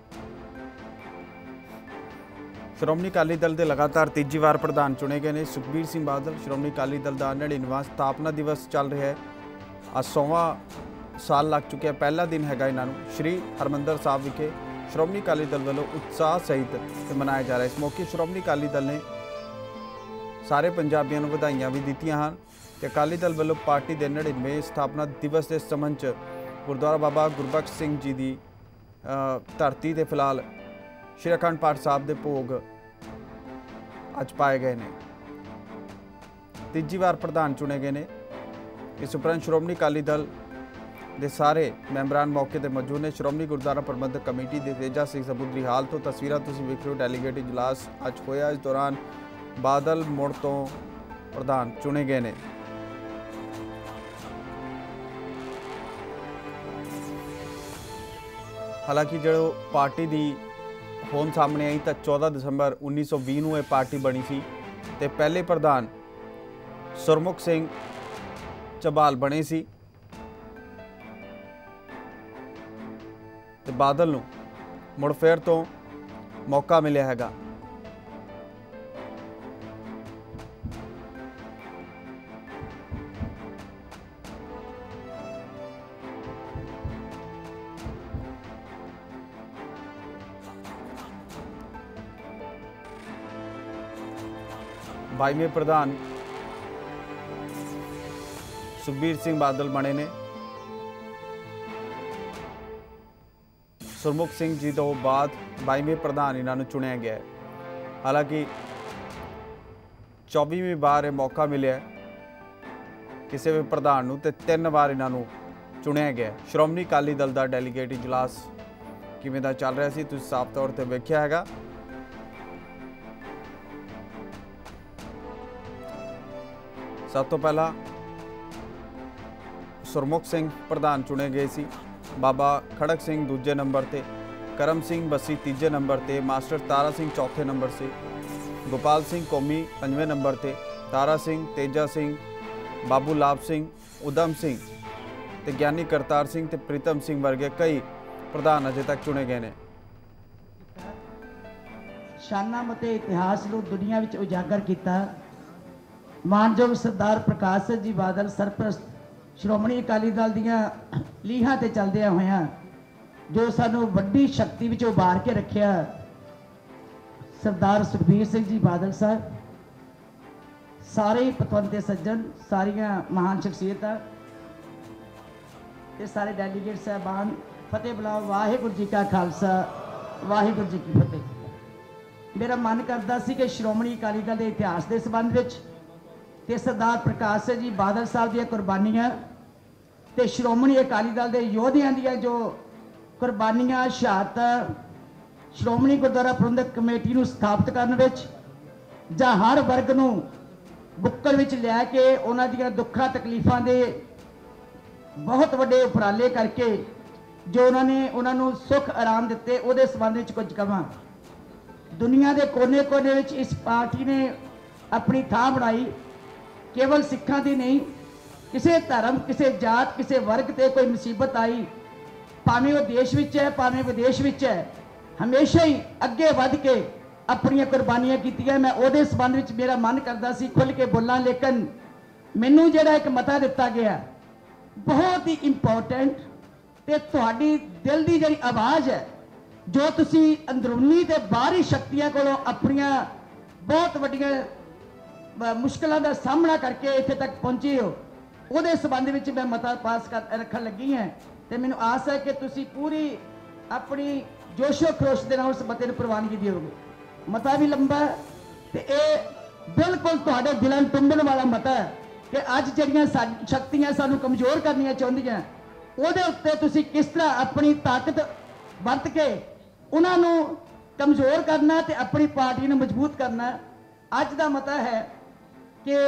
ਸ਼੍ਰੋਮਣੀ ਅਕਾਲੀ ਦਲ ਦੇ ਲਗਾਤਾਰ ਤੀਜੀ ਵਾਰ ਪ੍ਰਧਾਨ ਚੁਣੇ ਗਏ ਨੇ ਸੁਖਬੀਰ ਸਿੰਘ ਬਾਦਲ। ਸ਼੍ਰੋਮਣੀ ਅਕਾਲੀ ਦਲ ਦਾ ਨੜਿਨਵੇਂ ਸਥਾਪਨਾ ਦਿਵਸ ਚੱਲ ਰਿਹਾ ਹੈ। ਅੱਜ ਸੋਮਵਾਂ ਸਾਲ ਲੱਗ ਚੁੱਕਿਆ। ਪਹਿਲਾ ਦਿਨ ਹੈਗਾ ਇਹਨਾਂ ਨੂੰ ਸ਼੍ਰੀ ਹਰਮੰਦਰ ਸਾਹਿਬ ਵਿਖੇ ਸ਼੍ਰੋਮਣੀ ਅਕਾਲੀ ਦਲ ਵੱਲੋਂ ਉਤਸ਼ਾਹ ਸਹਿਤ ਤੇ ਮਨਾਇਆ ਜਾ ਰਿਹਾ। ਇਸ ਮੌਕੇ ਸ਼੍ਰੋਮਣੀ ਅਕਾਲੀ ਦਲ ਨੇ ਸਾਰੇ ਪੰਜਾਬੀਆਂ ਨੂੰ ਵਧਾਈਆਂ ਵੀ ਦਿੱਤੀਆਂ ਹਨ ਤੇ ਅਕਾਲੀ ਦਲ ਵੱਲੋਂ ਪਾਰਟੀ ਦੇ ਨੜਿਨਵੇਂ ਸਥਾਪਨਾ ਦਿਵਸ ਦੇ ਸੰਬੰਧ 'ਚ ਗੁਰਦੁਆਰਾ ਬਾਬਾ ਗੁਰਬਖਸ਼ ਸਿੰਘ ਜੀ ਦੀ ਧਰਤੀ ਤੇ ਫਿਲਹਾਲ ਸ਼੍ਰੀ ਅਖੰਡ ਪਾਠ ਸਾਹਿਬ ਦੇ ਭੋਗ ਅੱਜ ਪਾਏ ਗਏ ਨੇ। ਤੀਜੀ ਵਾਰ ਪ੍ਰਧਾਨ ਚੁਣੇ ਗਏ ਨੇ। ਇਸ ਉਪਰੰਤ ਸ਼੍ਰੋਮਣੀ ਅਕਾਲੀ ਦਲ ਦੇ ਸਾਰੇ ਮੈਂਬਰਾਂ ਮੌਕੇ ਤੇ ਮੌਜੂਦ ਨੇ। ਸ਼੍ਰੋਮਣੀ ਗੁਰਦੁਆਰਾ ਪ੍ਰਬੰਧਕ ਕਮੇਟੀ ਦੇ ਤੇਜਾ ਸਿੰਘ ਸਮੁੰਦਰੀ ਹਾਲ ਤੋਂ ਤਸਵੀਰਾਂ ਤੁਸੀਂ ਵੇਖ ਰਹੇ ਹੋ। ਡੈਲੀਗੇਟ ਇਜਲਾਸ ਅੱਜ ਹੋਇਆ। ਇਸ ਦੌਰਾਨ ਬਾਦਲ ਮੁੜ ਤੋਂ ਪ੍ਰਧਾਨ ਚੁਣੇ ਗਏ ਨੇ। ਹਾਲਾਂਕਿ ਜਦੋਂ ਪਾਰਟੀ ਦੀ ਹੋਂਦ ਸਾਹਮਣੇ ਆਈ ਤਾਂ ਚੌਦਾਂ ਦਸੰਬਰ ਉੱਨੀ ਸੌ ਵੀਹ ਨੂੰ ਇਹ ਪਾਰਟੀ ਬਣੀ ਸੀ ਤੇ ਪਹਿਲੇ ਪ੍ਰਧਾਨ ਸੁਰਮੁਖ ਸਿੰਘ ਝਬਾਲ ਬਣੇ ਸੀ ਤੇ ਬਾਦਲ ਨੂੰ ਮੁੜ ਫੇਰ ਤੋਂ ਮੌਕਾ ਮਿਲਿਆ ਹੈਗਾ। ਬਾਈਵੇਂ ਪ੍ਰਧਾਨ ਸੁਖਬੀਰ ਸਿੰਘ ਬਾਦਲ ਬਣੇ ਨੇ। ਸੁਰਮੁਖ ਸਿੰਘ ਜੀ ਤੋਂ ਬਾਅਦ ਬਾਈਵੇਂ ਪ੍ਰਧਾਨ ਇਹਨਾਂ ਨੂੰ ਚੁਣਿਆ ਗਿਆ। ਹਾਲਾਂਕਿ ਚੌਵੀਵੀਂ ਵਾਰ ਇਹ ਮੌਕਾ ਮਿਲਿਆ ਕਿਸੇ ਵੀ ਪ੍ਰਧਾਨ ਨੂੰ ਤੇ ਤਿੰਨ ਵਾਰ ਇਹਨਾਂ ਨੂੰ ਚੁਣਿਆ ਗਿਆ। ਸ਼੍ਰੋਮਣੀ ਅਕਾਲੀ ਦਲ ਦਾ ਡੈਲੀਗੇਟ ਇਜਲਾਸ ਕਿਵੇਂ ਦਾ ਚੱਲ ਰਿਹਾ ਸੀ ਤੁਸੀਂ ਸਾਫ਼ ਤੌਰ ਤੇ ਵੇਖਿਆ ਹੈਗਾ। ਸਭ ਤੋਂ ਪਹਿਲਾਂ ਸੁਰਮੁਖ ਸਿੰਘ ਪ੍ਰਧਾਨ ਚੁਣੇ ਗਏ ਸੀ। ਬਾਬਾ ਖੜਕ ਸਿੰਘ ਦੂਜੇ ਨੰਬਰ ਤੇ, ਕਰਮ ਸਿੰਘ ਬੱਸੀ ਤੀਜੇ ਨੰਬਰ ਤੇ, ਮਾਸਟਰ ਤਾਰਾ ਸਿੰਘ ਚੌਥੇ ਨੰਬਰ ਸੀ, ਗੋਪਾਲ ਸਿੰਘ ਕੌਮੀ ਪੰਜਵੇਂ ਨੰਬਰ ਤੇ, ਤਾਰਾ ਸਿੰਘ, ਤੇਜਾ ਸਿੰਘ, ਬਾਬੂ ਲਾਭ ਸਿੰਘ, ਉਦਮ ਸਿੰਘ ਤੇ ਗਿਆਨੀ ਕਰਤਾਰ ਸਿੰਘ ਤੇ ਪ੍ਰੀਤਮ ਸਿੰਘ ਵਰਗੇ ਕਈ ਪ੍ਰਧਾਨ ਅਜੇ ਤੱਕ ਚੁਣੇ ਗਏ ਨੇ। ਸ਼ਾਨਾਮ ਅਤੇ ਇਤਿਹਾਸ ਨੂੰ ਦੁਨੀਆ ਵਿੱਚ ਉਜਾਗਰ ਕੀਤਾ। ਮਾਨਯੋਗ ਸਰਦਾਰ ਪ੍ਰਕਾਸ਼ ਸਿੰਘ ਜੀ ਬਾਦਲ ਸਰਪ੍ਰਸਤ ਸ਼੍ਰੋਮਣੀ ਅਕਾਲੀ ਦਲ ਦੀਆਂ ਲੀਹਾਂ ਤੇ ਚੱਲਦਿਆਂ ਹੋਇਆਂ ਜੋ ਸਾਨੂੰ ਵੱਡੀ ਸ਼ਕਤੀ ਵਿੱਚ ਉਭਾਰ ਕੇ ਰੱਖਿਆ ਸਰਦਾਰ ਸੁਖਬੀਰ ਸਿੰਘ ਜੀ ਬਾਦਲ ਸਾਹਿਬ, ਸਾਰੇ ਪਤਵੰਤੇ ਸੱਜਣ, ਸਾਰੀਆਂ ਮਹਾਨ ਸ਼ਖਸੀਅਤਾਂ ਤੇ ਸਾਰੇ ਡੈਲੀਗੇਟ ਸਾਹਿਬਾਨ, ਫਤਿਹ ਬੁਲਾਓ। ਵਾਹਿਗੁਰੂ ਜੀ ਕਾ ਖਾਲਸਾ, ਵਾਹਿਗੁਰੂ ਜੀ ਕੀ ਫਤਿਹ। ਮੇਰਾ ਮਨ ਕਰਦਾ ਸੀ ਕਿ ਸ਼੍ਰੋਮਣੀ ਅਕਾਲੀ ਦਲ ਦੇ ਇਤਿਹਾਸ ਦੇ ਸੰਬੰਧ ਵਿੱਚ ਤੇ ਸਰਦਾਰ ਪ੍ਰਕਾਸ਼ ਸਿੰਘ ਜੀ ਬਾਦਲ ਸਾਹਿਬ ਦੀਆਂ ਕੁਰਬਾਨੀਆਂ ਤੇ ਸ਼੍ਰੋਮਣੀ ਅਕਾਲੀ ਦਲ ਦੇ ਯੋਧਿਆਂ ਦੀਆਂ ਜੋ ਕੁਰਬਾਨੀਆਂ, ਸ਼ਹਾਦਤਾਂ ਸ਼੍ਰੋਮਣੀ ਗੁਰਦੁਆਰਾ ਪ੍ਰਬੰਧਕ ਕਮੇਟੀ ਨੂੰ ਸਥਾਪਿਤ ਕਰਨ ਵਿੱਚ ਜਾਂ ਹਰ ਵਰਗ ਨੂੰ ਬੁੱਕਲ ਵਿੱਚ ਲੈ ਕੇ ਉਹਨਾਂ ਦੀਆਂ ਦੁੱਖਾਂ ਤਕਲੀਫਾਂ ਦੇ ਬਹੁਤ ਵੱਡੇ ਉਪਰਾਲੇ ਕਰਕੇ ਜੋ ਉਹਨਾਂ ਨੇ ਉਹਨਾਂ ਨੂੰ ਸੁੱਖ ਆਰਾਮ ਦਿੱਤੇ, ਉਹਦੇ ਸੰਬੰਧ ਵਿੱਚ ਕੁਝ ਕਹਾਂ। ਦੁਨੀਆ ਦੇ ਕੋਨੇ-ਕੋਨੇ ਵਿੱਚ ਇਸ ਪਾਰਟੀ ਨੇ ਆਪਣੀ ਥਾਂ ਬਣਾਈ। ਕੇਵਲ ਸਿੱਖਾਂ ਦੀ ਨਹੀਂ, ਕਿਸੇ ਧਰਮ, ਕਿਸੇ ਜਾਤ, ਕਿਸੇ ਵਰਗ ਤੇ ਕੋਈ ਮੁਸੀਬਤ ਆਈ, ਭਾਵੇਂ ਉਹ ਦੇਸ਼ ਵਿੱਚ ਹੈ ਭਾਵੇਂ ਵਿਦੇਸ਼ ਵਿੱਚ ਹੈ, ਹਮੇਸ਼ਾ ਹੀ ਅੱਗੇ ਵੱਧ ਕੇ ਆਪਣੀਆਂ ਕੁਰਬਾਨੀਆਂ ਕੀਤੀਆਂ। ਮੈਂ ਉਹਦੇ ਸੰਬੰਧ ਵਿੱਚ ਮੇਰਾ ਮਨ ਕਰਦਾ ਸੀ ਖੁੱਲ੍ਹ ਕੇ ਬੋਲਾਂ, ਲੇਕਿਨ ਮੈਨੂੰ ਜਿਹੜਾ ਇੱਕ ਮਤਾ ਦਿੱਤਾ ਗਿਆ ਬਹੁਤ ਹੀ ਇੰਪੋਰਟੈਂਟ ਤੇ ਤੁਹਾਡੀ ਦਿਲ ਦੀ ਜਿਹੜੀ ਆਵਾਜ਼ ਹੈ, ਜੋ ਤੁਸੀਂ ਅੰਦਰੂਨੀ ਤੇ ਬਾਹਰੀ ਸ਼ਕਤੀਆਂ ਕੋਲੋਂ ਆਪਣੀਆਂ ਬਹੁਤ ਵੱਡੀਆਂ ਮੁਸ਼ਕਲਾਂ ਦਾ ਸਾਹਮਣਾ ਕਰਕੇ ਇੱਥੇ ਤੱਕ ਪਹੁੰਚੇ ਹੋ, ਉਹਦੇ ਸੰਬੰਧ ਵਿੱਚ ਮੈਂ ਮਤਾ ਪਾਸ ਕਰ ਰੱਖਣ ਲੱਗੀ ਹਾਂ ਤੇ ਮੈਨੂੰ ਆਸ ਹੈ ਕਿ ਤੁਸੀਂ ਪੂਰੀ ਆਪਣੀ ਜੋਸ਼ੋ ਖਰੋਸ਼ ਦੇ ਨਾਲ ਉਸ ਮਤੇ ਨੂੰ ਪ੍ਰਵਾਨਗੀ ਦਿਓਗੇ। ਮਤਾ ਵੀ ਲੰਬਾ ਤੇ ਇਹ ਬਿਲਕੁਲ ਤੁਹਾਡੇ ਦਿਲਾਂ ਨੂੰ ਟੁੰਬਣ ਵਾਲਾ ਮਤਾ ਹੈ ਕਿ ਅੱਜ ਜਿਹੜੀਆਂ ਸ਼ਕਤੀਆਂ ਸਾਨੂੰ ਕਮਜ਼ੋਰ ਕਰਨੀਆਂ ਚਾਹੁੰਦੀਆਂ, ਉਹਦੇ ਉੱਤੇ ਤੁਸੀਂ ਕਿਸ ਤਰ੍ਹਾਂ ਆਪਣੀ ਤਾਕਤ ਵਰਤ ਕੇ ਉਹਨਾਂ ਨੂੰ ਕਮਜ਼ੋਰ ਕਰਨਾ ਤੇ ਆਪਣੀ ਪਾਰਟੀ ਨੂੰ ਮਜ਼ਬੂਤ ਕਰਨਾ। ਅੱਜ ਦਾ ਮਤਾ ਹੈ ਕਿ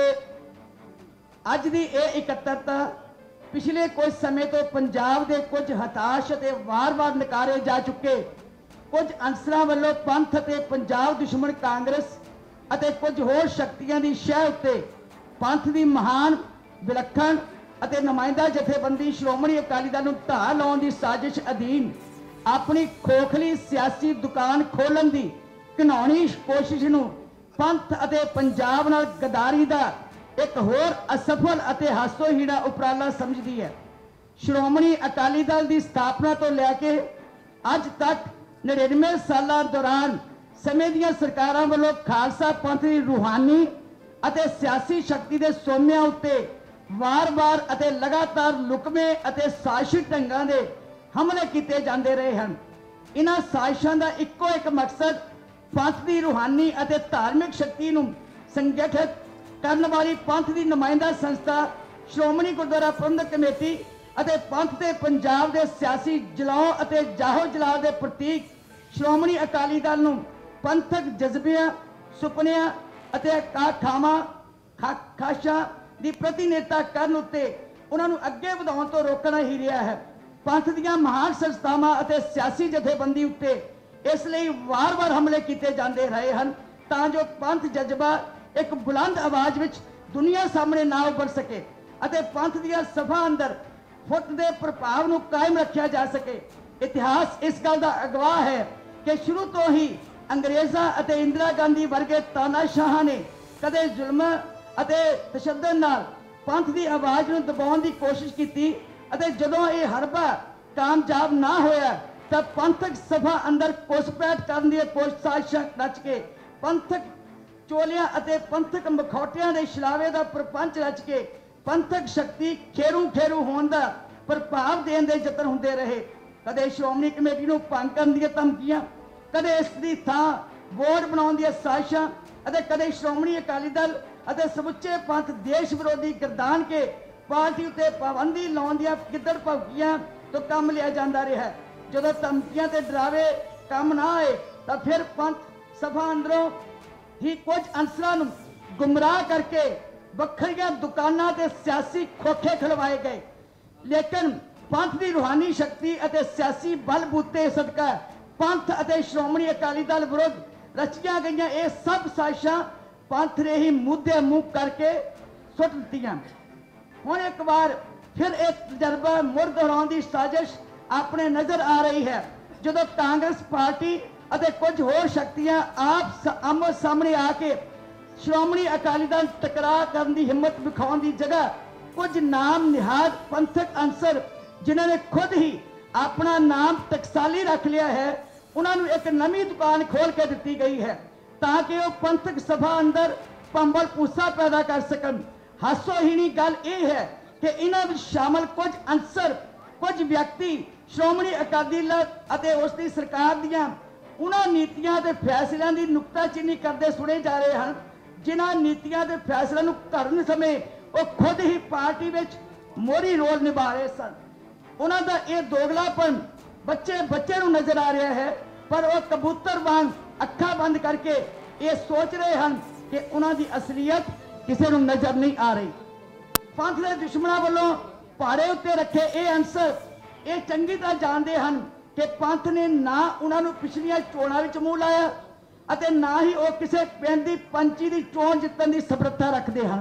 ਅੱਜ ਦੀ ਇਹ ਇਕੱਤਰਤਾ ਪਿਛਲੇ ਕੁਝ ਸਮੇਂ ਤੋਂ ਪੰਜਾਬ ਦੇ ਕੁਝ ਹਤਾਸ਼ ਅਤੇ ਵਾਰ-ਵਾਰ ਨਕਾਰੇ ਜਾ ਚੁੱਕੇ ਕੁਝ ਅੰਸਰਾਂ ਵੱਲੋਂ ਪੰਥ ਅਤੇ ਪੰਜਾਬ ਦੁਸ਼ਮਣ ਕਾਂਗਰਸ ਅਤੇ ਕੁਝ ਹੋਰ ਸ਼ਕਤੀਆਂ ਦੀ ਸ਼ਹਿ ਉੱਤੇ ਪੰਥ ਦੀ ਮਹਾਨ ਵਿਲੱਖਣ ਅਤੇ ਨੁਮਾਇੰਦਾ ਜਥੇਬੰਦੀ ਸ਼੍ਰੋਮਣੀ ਅਕਾਲੀ ਦਲ ਨੂੰ ਢਾਹ ਲਾਉਣ ਦੀ ਸਾਜ਼ਿਸ਼ ਅਧੀਨ ਆਪਣੀ ਖੋਖਲੀ ਸਿਆਸੀ ਦੁਕਾਨ ਖੋਲ੍ਹਣ ਦੀ ਘਿਨਾਉਣੀ ਕੋਸ਼ਿਸ਼ ਨੂੰ ਪੰਥ ਅਤੇ ਪੰਜਾਬ ਨਾਲ ਗਦਾਰੀ ਦਾ ਇੱਕ ਹੋਰ ਅਸਫਲ ਅਤੇ ਹਾਸੋਹੀਣਾ ਉਪਰਾਲਾ ਸਮਝਦੀ ਹੈ। ਸ਼੍ਰੋਮਣੀ ਅਕਾਲੀ ਦਲ ਦੀ ਸਥਾਪਨਾ ਤੋਂ ਲੈ ਕੇ ਅੱਜ ਤੱਕ ਨੜਿਨਵੇਂ ਸਾਲਾਂ ਦੌਰਾਨ ਸਮੇਂ ਦੀਆਂ ਸਰਕਾਰਾਂ ਵੱਲੋਂ ਖਾਲਸਾ ਪੰਥ ਦੀ ਰੂਹਾਨੀ ਅਤੇ ਸਿਆਸੀ ਸ਼ਕਤੀ ਦੇ ਸੋਮਿਆਂ ਉੱਤੇ ਵਾਰ-ਵਾਰ ਅਤੇ ਲਗਾਤਾਰ ਲੁਕਵੇਂ ਅਤੇ ਸਾਜ਼ਿਸ਼ ਢੰਗਾਂ ਦੇ ਹਮਲੇ ਕੀਤੇ ਜਾਂਦੇ ਰਹੇ ਹਨ। ਇਹਨਾਂ ਸਾਜ਼ਿਸ਼ਾਂ ਦਾ ਇੱਕੋ ਇੱਕ ਮਕਸਦ ਪੰਥ ਦੀ ਰੂਹਾਨੀ ਅਤੇ ਧਾਰਮਿਕ ਸ਼ਕਤੀ ਨੂੰ ਸੰਗਠਿਤ ਕਰਨ ਵਾਲੀ ਪੰਥ ਦੀ ਨੁਮਾਇੰਦਾ ਸੰਸਥਾ ਸ਼੍ਰੋਮਣੀ ਗੁਰਦੁਆਰਾ ਪ੍ਰਬੰਧਕ ਕਮੇਟੀ ਅਤੇ ਪੰਥ ਦੇ ਪੰਜਾਬ ਦੇ ਸਿਆਸੀ ਜਲਾਓ ਅਤੇ ਜਾਹੋ ਜਲਾਓ ਦੇ ਪ੍ਰਤੀਕ ਸ਼੍ਰੋਮਣੀ ਅਕਾਲੀ ਦਲ ਨੂੰ ਪੰਥਕ ਜਜ਼ਬਿਆਂ, ਸੁਪਨਿਆਂ ਅਤੇ ਆਕਾਂਖਾਵਾਂ ਖਾਸ਼ਾਂ ਦੀ ਪ੍ਰਤੀਨਿਧਤਾ ਕਰਨ ਉੱਤੇ ਉਹਨਾਂ ਨੂੰ ਅੱਗੇ ਵਧਾਉਣ ਤੋਂ ਰੋਕਣਾ ਹੀ ਰਿਹਾ ਹੈ। ਪੰਥ ਦੀਆਂ ਮਹਾਨ ਸੰਸਥਾਵਾਂ ਅਤੇ ਸਿਆਸੀ ਜਥੇਬੰਦੀ ਉੱਤੇ ਇਸ ਲਈ ਵਾਰ-ਵਾਰ ਹਮਲੇ ਕੀਤੇ ਜਾਂਦੇ ਰਹੇ ਹਨ ਤਾਂ ਜੋ ਪੰਥ ਜਜ਼ਬਾ ਇੱਕ ਬੁਲੰਦ ਆਵਾਜ਼ ਵਿੱਚ ਦੁਨੀਆ ਸਾਹਮਣੇ ਨਾ ਉੱਭਰ ਸਕੇ ਅਤੇ ਪੰਥ ਦੀਆਂ ਸਭਾ ਅੰਦਰ ਫੁੱਟ ਦੇ ਪ੍ਰਭਾਵ ਨੂੰ ਕਾਇਮ ਰੱਖਿਆ ਜਾ ਸਕੇ। ਇਤਿਹਾਸ ਇਸ ਗੱਲ ਦਾ ਅਗਵਾਹ ਹੈ ਕਿ ਸ਼ੁਰੂ ਤੋਂ ਹੀ ਅੰਗਰੇਜ਼ਾਂ ਅਤੇ ਇੰਦਰਾ ਗਾਂਧੀ ਵਰਗੇ ਤਾਨਾਸ਼ਾਹਾਂ ਨੇ ਕਦੇ ਜ਼ੁਲਮ ਅਤੇ ਤਸ਼ੱਦਦ ਨਾਲ ਪੰਥ ਦੀ ਆਵਾਜ਼ ਨੂੰ ਦਬਾਉਣ ਦੀ ਕੋਸ਼ਿਸ਼ ਕੀਤੀ ਅਤੇ ਜਦੋਂ ਇਹ ਹਰਬਾ ਕਾਮਯਾਬ ਨਾ ਹੋਇਆ ਤਾਂ ਪੰਥਕ ਸਭਾ ਅੰਦਰ ਘੁਸਪੈਠ ਕਰਨ ਦੀ ਕੋਸ਼ਿਸ਼ ਰਚ ਕੇ ਪੰਥਕ ਚੋਲਿਆਂ ਅਤੇ ਪੰਥਕ ਮਖੌਟਿਆਂ ਦੇ ਛਲਾਵੇ ਦਾ ਪ੍ਰਪੰਚ ਰਚ ਕੇ ਪੰਥਕ ਸ਼ਕਤੀ ਖੇਰੂ ਖੇਰੂ ਹੋਣ ਦਾ ਪ੍ਰਭਾਵ ਦੇਣ ਦੇ ਯਤਨ ਹੁੰਦੇ ਰਹੇ। ਕਦੇ ਸ਼੍ਰੋਮਣੀ ਕਮੇਟੀ ਨੂੰ ਭੰਗ ਕਰਨ ਦੀਆਂ ਧਮਕੀਆਂ, ਕਦੇ ਇਸ ਦੀ ਥਾਂ ਬੋਰਡ ਬਣਾਉਣ ਦੀਆਂ ਸਾਜ਼ਿਸ਼ਾਂ ਅਤੇ ਕਦੇ ਸ਼੍ਰੋਮਣੀ ਅਕਾਲੀ ਦਲ ਅਤੇ ਸਮੁੱਚੇ ਪੰਥ ਦੇਸ਼ ਵਿਰੋਧੀ ਗਰਦਾਨ ਕੇ ਪਾਰਟੀ ਉੱਤੇ ਪਾਬੰਦੀ ਲਾਉਣ ਦੀਆਂ ਗਿੱਦੜ ਭੌਂਕੀਆਂ ਤੋਂ ਕੰਮ ਲਿਆ ਜਾਂਦਾ ਰਿਹਾ। ਜਦੋਂ ਧਮਕੀਆਂ ਤੇ ਡਰਾਵੇ ਕੰਮ ਨਾ ਆਏ ਤਾਂ ਫਿਰ ਪੰਥ ਸਭਾ ਅੰਦਰੋਂ ਹੀ ਕੁਝ ਅੰਸਰਾਂ ਨੂੰ ਗੁੰਮਰਾਹ ਕਰਕੇ ਵੱਖਰੀਆਂ ਦੁਕਾਨਾਂ ਤੇ ਸਿਆਸੀ ਖੋਖੇ ਖਿਲਵਾਏ ਗਏ। ਲੇਕਿਨ ਪੰਥ ਦੀ ਰੂਹਾਨੀ ਸ਼ਕਤੀ ਅਤੇ ਸਿਆਸੀ ਬਲਬੂਤੇ ਸਦਕਾ ਪੰਥ ਅਤੇ ਸ਼੍ਰੋਮਣੀ ਅਕਾਲੀ ਦਲ ਵਿਰੁੱਧ ਰਚੀਆਂ ਗਈਆਂ ਇਹ ਸਭ ਸਾਜ਼ਿਸ਼ਾਂ ਪੰਥ ਨੇ ਹੀ ਮੁੱਦੇ ਮੂੰਹ ਕਰਕੇ ਸੁੱਟ ਦਿੱਤੀਆਂ। ਹੁਣ ਇੱਕ ਵਾਰ ਫਿਰ ਇਹ ਤਜਰਬਾ ਮੁੜ ਦੁਹਰਾਉਣ ਦੀ ਸਾਜ਼ਿਸ਼ ਆਪਣੇ ਨਜ਼ਰ ਆ ਰਹੀ ਹੈ ਜਦੋਂ ਕਾਂਗਰਸ ਪਾਰਟੀ ਅਤੇ ਕੁਝ ਹੋਰ ਸ਼ਕਤੀਆਂ ਆਪ ਆਮੋ ਸਾਹਮਣੇ ਆ ਕੇ ਸ਼੍ਰੋਮਣੀ ਅਕਾਲੀ ਦਲ ਟਕਰਾਅ ਕਰਨ ਦੀ ਹਿੰਮਤ ਵਿਖਾਉਣ ਦੀ ਜਗ੍ਹਾ ਕੁਝ ਨਾਮ ਨਿਹਾਦ ਪੰਥਕ ਅੰਸਰ ਜਿਨ੍ਹਾਂ ਨੇ ਖੁਦ ਹੀ ਆਪਣਾ ਨਾਮ ਟਕਸਾਲੀ ਰੱਖ ਲਿਆ ਹੈ ਉਹਨਾਂ ਨੂੰ ਇੱਕ ਨਵੀਂ ਦੁਕਾਨ ਖੋਲ ਕੇ ਦਿੱਤੀ ਗਈ ਹੈ ਤਾਂ ਕਿ ਉਹ ਪੰਥਕ ਸਭਾ ਅੰਦਰ ਪੰਬਲ ਪੂਸਾ ਪੈਦਾ ਕਰ ਸਕਣ। ਹਾਸੋਹੀਣੀ ਗੱਲ ਇਹ ਹੈ ਕਿ ਇਹਨਾਂ ਵਿੱਚ ਸ਼ਾਮਲ ਕੁਝ ਅੰਸਰ, ਕੁਝ ਵਿਅਕਤੀ ਸ਼੍ਰੋਮਣੀ ਅਕਾਲੀ ਦਲ ਅਤੇ ਉਸ ਦੀ ਸਰਕਾਰ ਦੀਆਂ ਉਹਨਾਂ ਨੀਤੀਆਂ ਤੇ ਫੈਸਲਿਆਂ ਦੀ ਨੁਕਤਾਚੀਨੀ ਕਰਦੇ ਸੁਣੇ ਜਾ ਰਹੇ ਹਨ ਜਿਨ੍ਹਾਂ ਨੀਤੀਆਂ ਤੇ ਫੈਸਲਿਆਂ ਨੂੰ ਕਰਨ ਸਮੇਂ ਉਹ ਖੁਦ ਹੀ ਪਾਰਟੀ ਵਿੱਚ ਮੋਹਰੀ ਰੋਲ ਨਿਭਾ ਰਹੇ ਸਨ। ਉਹਨਾਂ ਦਾ ਇਹ ਦੋਗਲਾਪਨ ਬੱਚੇ ਬੱਚੇ ਨੂੰ ਨਜ਼ਰ ਆ ਰਿਹਾ ਹੈ ਪਰ ਉਹ ਕਬੂਤਰ ਵਾਂਗ ਅੱਖਾਂ ਬੰਦ ਕਰਕੇ ਇਹ ਸੋਚ ਰਹੇ ਹਨ ਕਿ ਉਹਨਾਂ ਦੀ ਅਸਲੀਅਤ ਕਿਸੇ ਨੂੰ ਨਜ਼ਰ ਨਹੀਂ ਆ ਰਹੀ। ਪੰਥ ਦੇ ਦੁਸ਼ਮਣਾਂ ਵੱਲੋਂ ਪਹਾੜੇ ਉੱਤੇ ਰੱਖੇ ਇਹ ਅੰਸਰ ਇਹ ਚੰਗੀ ਤਰ੍ਹਾਂ ਜਾਣਦੇ ਹਨ ਕਿ ਪੰਥ ਨੇ ਨਾ ਉਹਨਾਂ ਨੂੰ ਪਿਛਲੀਆਂ ਚੋਣਾਂ ਵਿੱਚ ਮੂੰਹ ਲਾਇਆ ਅਤੇ ਨਾ ਹੀ ਉਹ ਕਿਸੇ ਪਿੰਡ ਦੀ ਪੰਚੀ ਦੀ ਚੋਣ ਜਿੱਤਣ ਦੀ ਸਮਰੱਥਾ ਰੱਖਦੇ ਹਨ।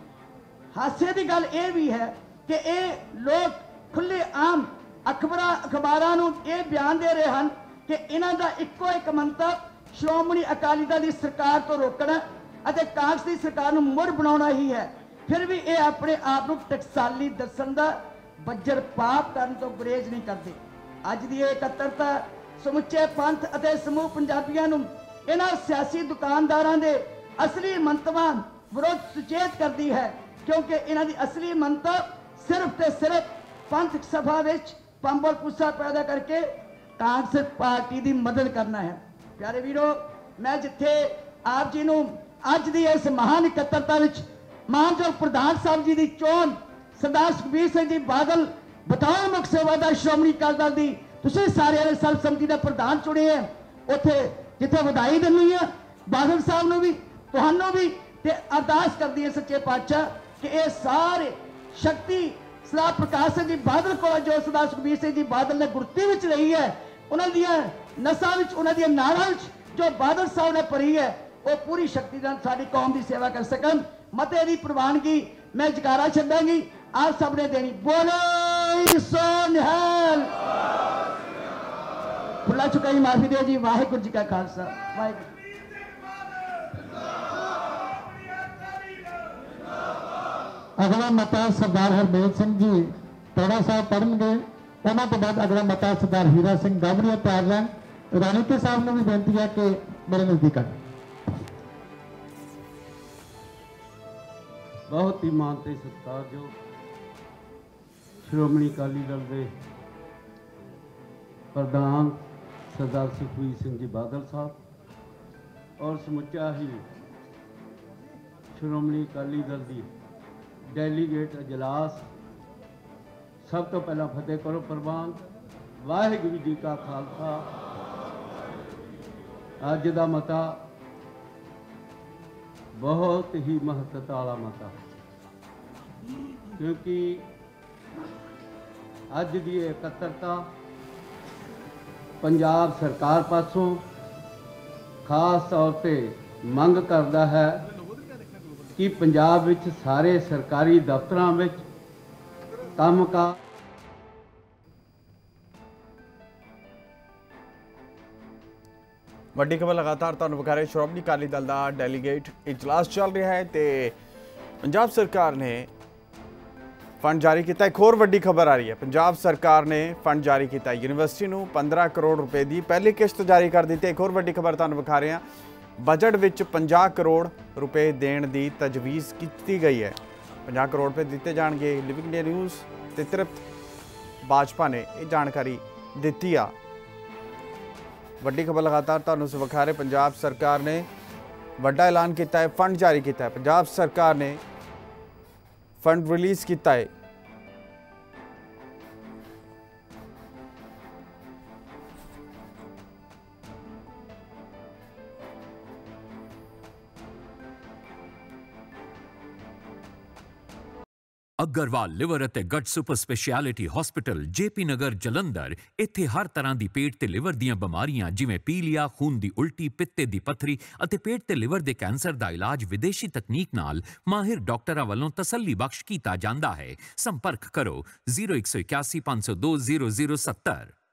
ਹਾਸੇ ਦੀ ਗੱਲ ਇਹ ਵੀ ਹੈ ਕਿ ਇਹ ਲੋਕ ਖੁੱਲੇ ਆਮ ਅਖਬਾਰਾਂ ਅਖਬਾਰਾਂ ਨੂੰ ਇਹ ਬਿਆਨ ਦੇ ਰਹੇ ਹਨ ਕਿ ਇਹਨਾਂ ਦਾ ਇੱਕੋ ਇੱਕ ਮੰਤਵ ਸ਼੍ਰੋਮਣੀ ਅਕਾਲੀ ਦਲ ਦੀ ਸਰਕਾਰ ਤੋਂ ਰੋਕਣਾ ਅਤੇ ਕਾਂਗਰਸ ਦੀ ਸਰਕਾਰ ਨੂੰ ਮੁੜ ਬਣਾਉਣਾ ਹੀ ਹੈ। ਫਿਰ ਵੀ ਇਹ ਆਪਣੇ ਆਪ ਨੂੰ ਟਕਸਾਲੀ ਦੱਸਣ ਦਾ ਬੱਜਰ ਪਾਪ ਕਰਨ ਤੋਂ ਗੁਰੇਜ਼ ਨਹੀਂ ਕਰਦੇ। ਅੱਜ ਦੀ ਇਹ ਇਕੱਤਰਤਾ ਸਮੁੱਚੇ ਪੰਥ ਅਤੇ ਸਮੂਹ ਪੰਜਾਬੀਆਂ ਨੂੰ ਇਹਨਾਂ ਸਿਆਸੀ ਦੁਕਾਨਦਾਰਾਂ ਦੇ ਅਸਲੀ ਮੰਤਵਾਂ ਵਿਰੁੱਧ ਸੁਚੇਤ ਕਰਦੀ ਹੈ ਕਿਉਂਕਿ ਇਹਨਾਂ ਦੀ ਅਸਲੀ ਮੰਤਵ ਸਿਰਫ ਤੇ ਸਿਰਫ ਪੰਥਕ ਸਭਾ ਵਿੱਚ ਪੰਬਲ ਪੂਸਾ ਪੈਦਾ ਕਰਕੇ ਕਾਂਗਰਸ ਪਾਰਟੀ ਦੀ ਮਦਦ ਕਰਨਾ ਹੈ। ਪਿਆਰੇ ਵੀਰੋ, ਮੈਂ ਜਿੱਥੇ ਆਪ ਜੀ ਨੂੰ ਅੱਜ ਦੀ ਇਸ ਮਹਾਨ ਇਕੱਤਰਤਾ ਵਿੱਚ ਮਾਨਯੋਗ ਪ੍ਰਧਾਨ ਸਾਹਿਬ ਜੀ ਦੀ ਚੋਣ ਸਰਦਾਰ ਸੁਖਬੀਰ ਸਿੰਘ ਜੀ ਬਾਦਲ ਬਤੌਰ ਮੁੱਖ ਸੇਵਾਦਾਰ ਸ਼੍ਰੋਮਣੀ ਅਕਾਲੀ ਦਲ ਦੀ ਤੁਸੀਂ ਸਾਰਿਆਂ ਨੇ ਸਰਬਸੰਮਤੀ ਦਾ ਪ੍ਰਧਾਨ ਚੁਣੇ ਹੈ ਉੱਥੇ ਜਿੱਥੇ ਵਧਾਈ ਦਿੰਦੀ ਆ ਬਾਦਲ ਸਾਹਿਬ ਨੂੰ ਵੀ ਤੁਹਾਨੂੰ ਵੀ ਤੇ ਅਰਦਾਸ ਕਰਦੀ ਹੈ ਸੱਚੇ ਪਾਤਸ਼ਾਹ ਕਿ ਇਹ ਸਾਰੇ ਸ਼ਕਤੀ ਸਰਦਾਰ ਪ੍ਰਕਾਸ਼ ਸਿੰਘ ਜੀ ਬਾਦਲ ਕੋਲ ਜੋ ਸਰਦਾਰ ਸੁਖਬੀਰ ਸਿੰਘ ਜੀ ਬਾਦਲ ਨੇ ਗੁਰਤੀ ਵਿੱਚ ਰਹੀ ਹੈ ਉਹਨਾਂ ਦੀਆਂ ਨਸਾਂ ਵਿੱਚ ਉਹਨਾਂ ਦੀਆਂ ਨਾੜਾਂ ਵਿੱਚ ਜੋ ਬਾਦਲ ਸਾਹਿਬ ਨੇ ਭਰੀ ਹੈ ਉਹ ਪੂਰੀ ਸ਼ਕਤੀ ਨਾਲ ਸਾਡੀ ਕੌਮ ਦੀ ਸੇਵਾ ਕਰ ਸਕਣ। ਮਤੇ ਦੀ ਪ੍ਰਵਾਨਗੀ ਮੈਂ ਜਕਾਰਾ ਛੱਡਾਂਗੀ ਆਪ ਸਭ ਨੇ ਦੇਣੀ। ਬੋਲੇ ਸੋ ਨਿਹਾਲ। ਖੁੱਲਾ ਚੁਕਾਈ ਮਾਫੀ ਦਿਓ ਜੀ। ਵਾਹਿਗੁਰੂ ਜੀ ਕਾ ਖਾਲਸਾ ਵਾਹਿਗੁਰੂ। ਅਗਲਾ ਮਤਾ ਸਰਦਾਰ ਹਰਮੇਲ ਸਿੰਘ ਜੀ ਟੋੜਾ ਸਾਹਿਬ ਪੜ੍ਹਨਗੇ। ਉਹਨਾਂ ਤੋਂ ਬਾਅਦ ਅਗਲਾ ਮਤਾ ਸਰਦਾਰ ਹੀਰਾ ਸਿੰਘ ਗਾਬੜੀਆ ਤਿਆਰ ਰਹਿਣ। ਰਾਣੀਕੇ ਸਾਹਿਬ ਨੂੰ ਵੀ ਬੇਨਤੀ ਹੈ ਕਿ ਮੇਰੇ ਨਜ਼ਦੀਕ ਆਉਣ। ਬਹੁਤ ਹੀ ਮਾਣ ਤੇ ਸਤਿਕਾਰਯੋਗ ਸ਼੍ਰੋਮਣੀ ਅਕਾਲੀ ਦਲ ਦੇ ਪ੍ਰਧਾਨ ਸਰਦਾਰ ਸੁਖਬੀਰ ਸਿੰਘ ਜੀ ਬਾਦਲ ਸਾਹਿਬ ਔਰ ਸਮੁੱਚਾ ਹੀ ਸ਼੍ਰੋਮਣੀ ਅਕਾਲੀ ਦਲ ਦੀ ਡੈਲੀਗੇਟ ਅਜਲਾਸ, ਸਭ ਤੋਂ ਪਹਿਲਾਂ ਫਤਿਹ ਕਰੋ ਪ੍ਰਵਾਨ। ਵਾਹਿਗੁਰੂ ਜੀ ਕਾ ਖਾਲਸਾ। ਅੱਜ ਦਾ ਮਤਾ ਬਹੁਤ ਹੀ ਮਹੱਤਤਾ ਵਾਲਾ ਮਤਾ, ਕਿਉਂਕਿ ਅੱਜ ਦੀ ਇਕੱਤਰਤਾ ਪੰਜਾਬ ਸਰਕਾਰ ਪਾਸੋਂ ਖਾਸ ਤੌਰ ਤੇ ਮੰਗ ਕਰਦਾ ਹੈ ਕਿ ਪੰਜਾਬ ਵਿੱਚ ਸਾਰੇ ਸਰਕਾਰੀ ਦਫ਼ਤਰਾਂ ਵਿੱਚ ਕੰਮਕਾਰ ਵੱਡੀ ਖਬਰ ਲਗਾਤਾਰ ਤੁਹਾਨੂੰ ਵਿਖਾ ਰਹੇ। ਸ਼੍ਰੋਮਣੀ ਅਕਾਲੀ ਦਲ ਦਾ ਡੈਲੀਗੇਟ ਇਜਲਾਸ ਚੱਲ ਰਿਹਾ ਹੈ ਤੇ ਪੰਜਾਬ ਸਰਕਾਰ ਨੇ ਫੰਡ ਜਾਰੀ ਕੀਤਾ। ਇੱਕ ਹੋਰ ਵੱਡੀ ਖਬਰ ਆ ਰਹੀ ਹੈ, ਪੰਜਾਬ ਸਰਕਾਰ ਨੇ ਫੰਡ ਜਾਰੀ ਕੀਤਾ। ਯੂਨੀਵਰਸਿਟੀ ਨੂੰ ਪੰਦਰਾਂ ਕਰੋੜ ਰੁਪਏ ਦੀ ਪਹਿਲੀ ਕਿਸ਼ਤ ਜਾਰੀ ਕਰ ਦਿੱਤੀ। ਇੱਕ ਹੋਰ ਵੱਡੀ ਖਬਰ ਤੁਹਾਨੂੰ ਵਿਖਾ ਰਹੇ ਹਾਂ, ਬਜਟ ਵਿੱਚ ਪੰਜਾਹ ਕਰੋੜ ਰੁਪਏ ਦੇਣ ਦੀ ਤਜਵੀਜ਼ ਕੀਤੀ ਗਈ ਹੈ। ਪੰਜਾਹ ਕਰੋੜ ਰੁਪਏ ਦਿੱਤੇ ਜਾਣਗੇ। ਲਿਵਿੰਗ ਇੰਡੀਆ ਨਿਊਜ਼ ਤੇ ਤ੍ਰਿਪਤ ਬਾਜਪਾ ਨੇ ਇਹ ਜਾਣਕਾਰੀ ਦਿੱਤੀ ਆ। ਵੱਡੀ ਖਬਰ ਲਗਾਤਾਰ ਤੁਹਾਨੂੰ ਵਿਖਾ ਰਹੇ, ਪੰਜਾਬ ਸਰਕਾਰ ਨੇ ਵੱਡਾ ਐਲਾਨ ਕੀਤਾ ਹੈ, ਫੰਡ ਜਾਰੀ ਕੀਤਾ ਹੈ। ਪੰਜਾਬ ਸਰਕਾਰ ਨੇ फंड रिलीज किया है। अग्रवाल लिवर ਅਤੇ gut super speciality hospital JP Nagar Jalandhar. ਇੱਥੇ ਹਰ ਤਰ੍ਹਾਂ ਦੀ ਪੇਟ ਤੇ ਲਿਵਰ ਦੀਆਂ ਬਿਮਾਰੀਆਂ ਜਿਵੇਂ ਪੀਲੀਆ, ਖੂਨ ਦੀ ਉਲਟੀ, ਪਿੱਤੇ ਦੀ ਪੱਥਰੀ ਅਤੇ ਪੇਟ ਤੇ ਲਿਵਰ ਦੇ ਕੈਂਸਰ ਦਾ ਇਲਾਜ ਵਿਦੇਸ਼ੀ ਤਕਨੀਕ ਨਾਲ ਮਾਹਿਰ ਡਾਕਟਰਾਂ ਵੱਲੋਂ ਤਸੱਲੀ ਬਖਸ਼ ਕੀਤਾ ਜਾਂਦਾ ਹੈ। ਸੰਪਰਕ ਕਰੋ zero one one one five zero zero zero zero seven zero।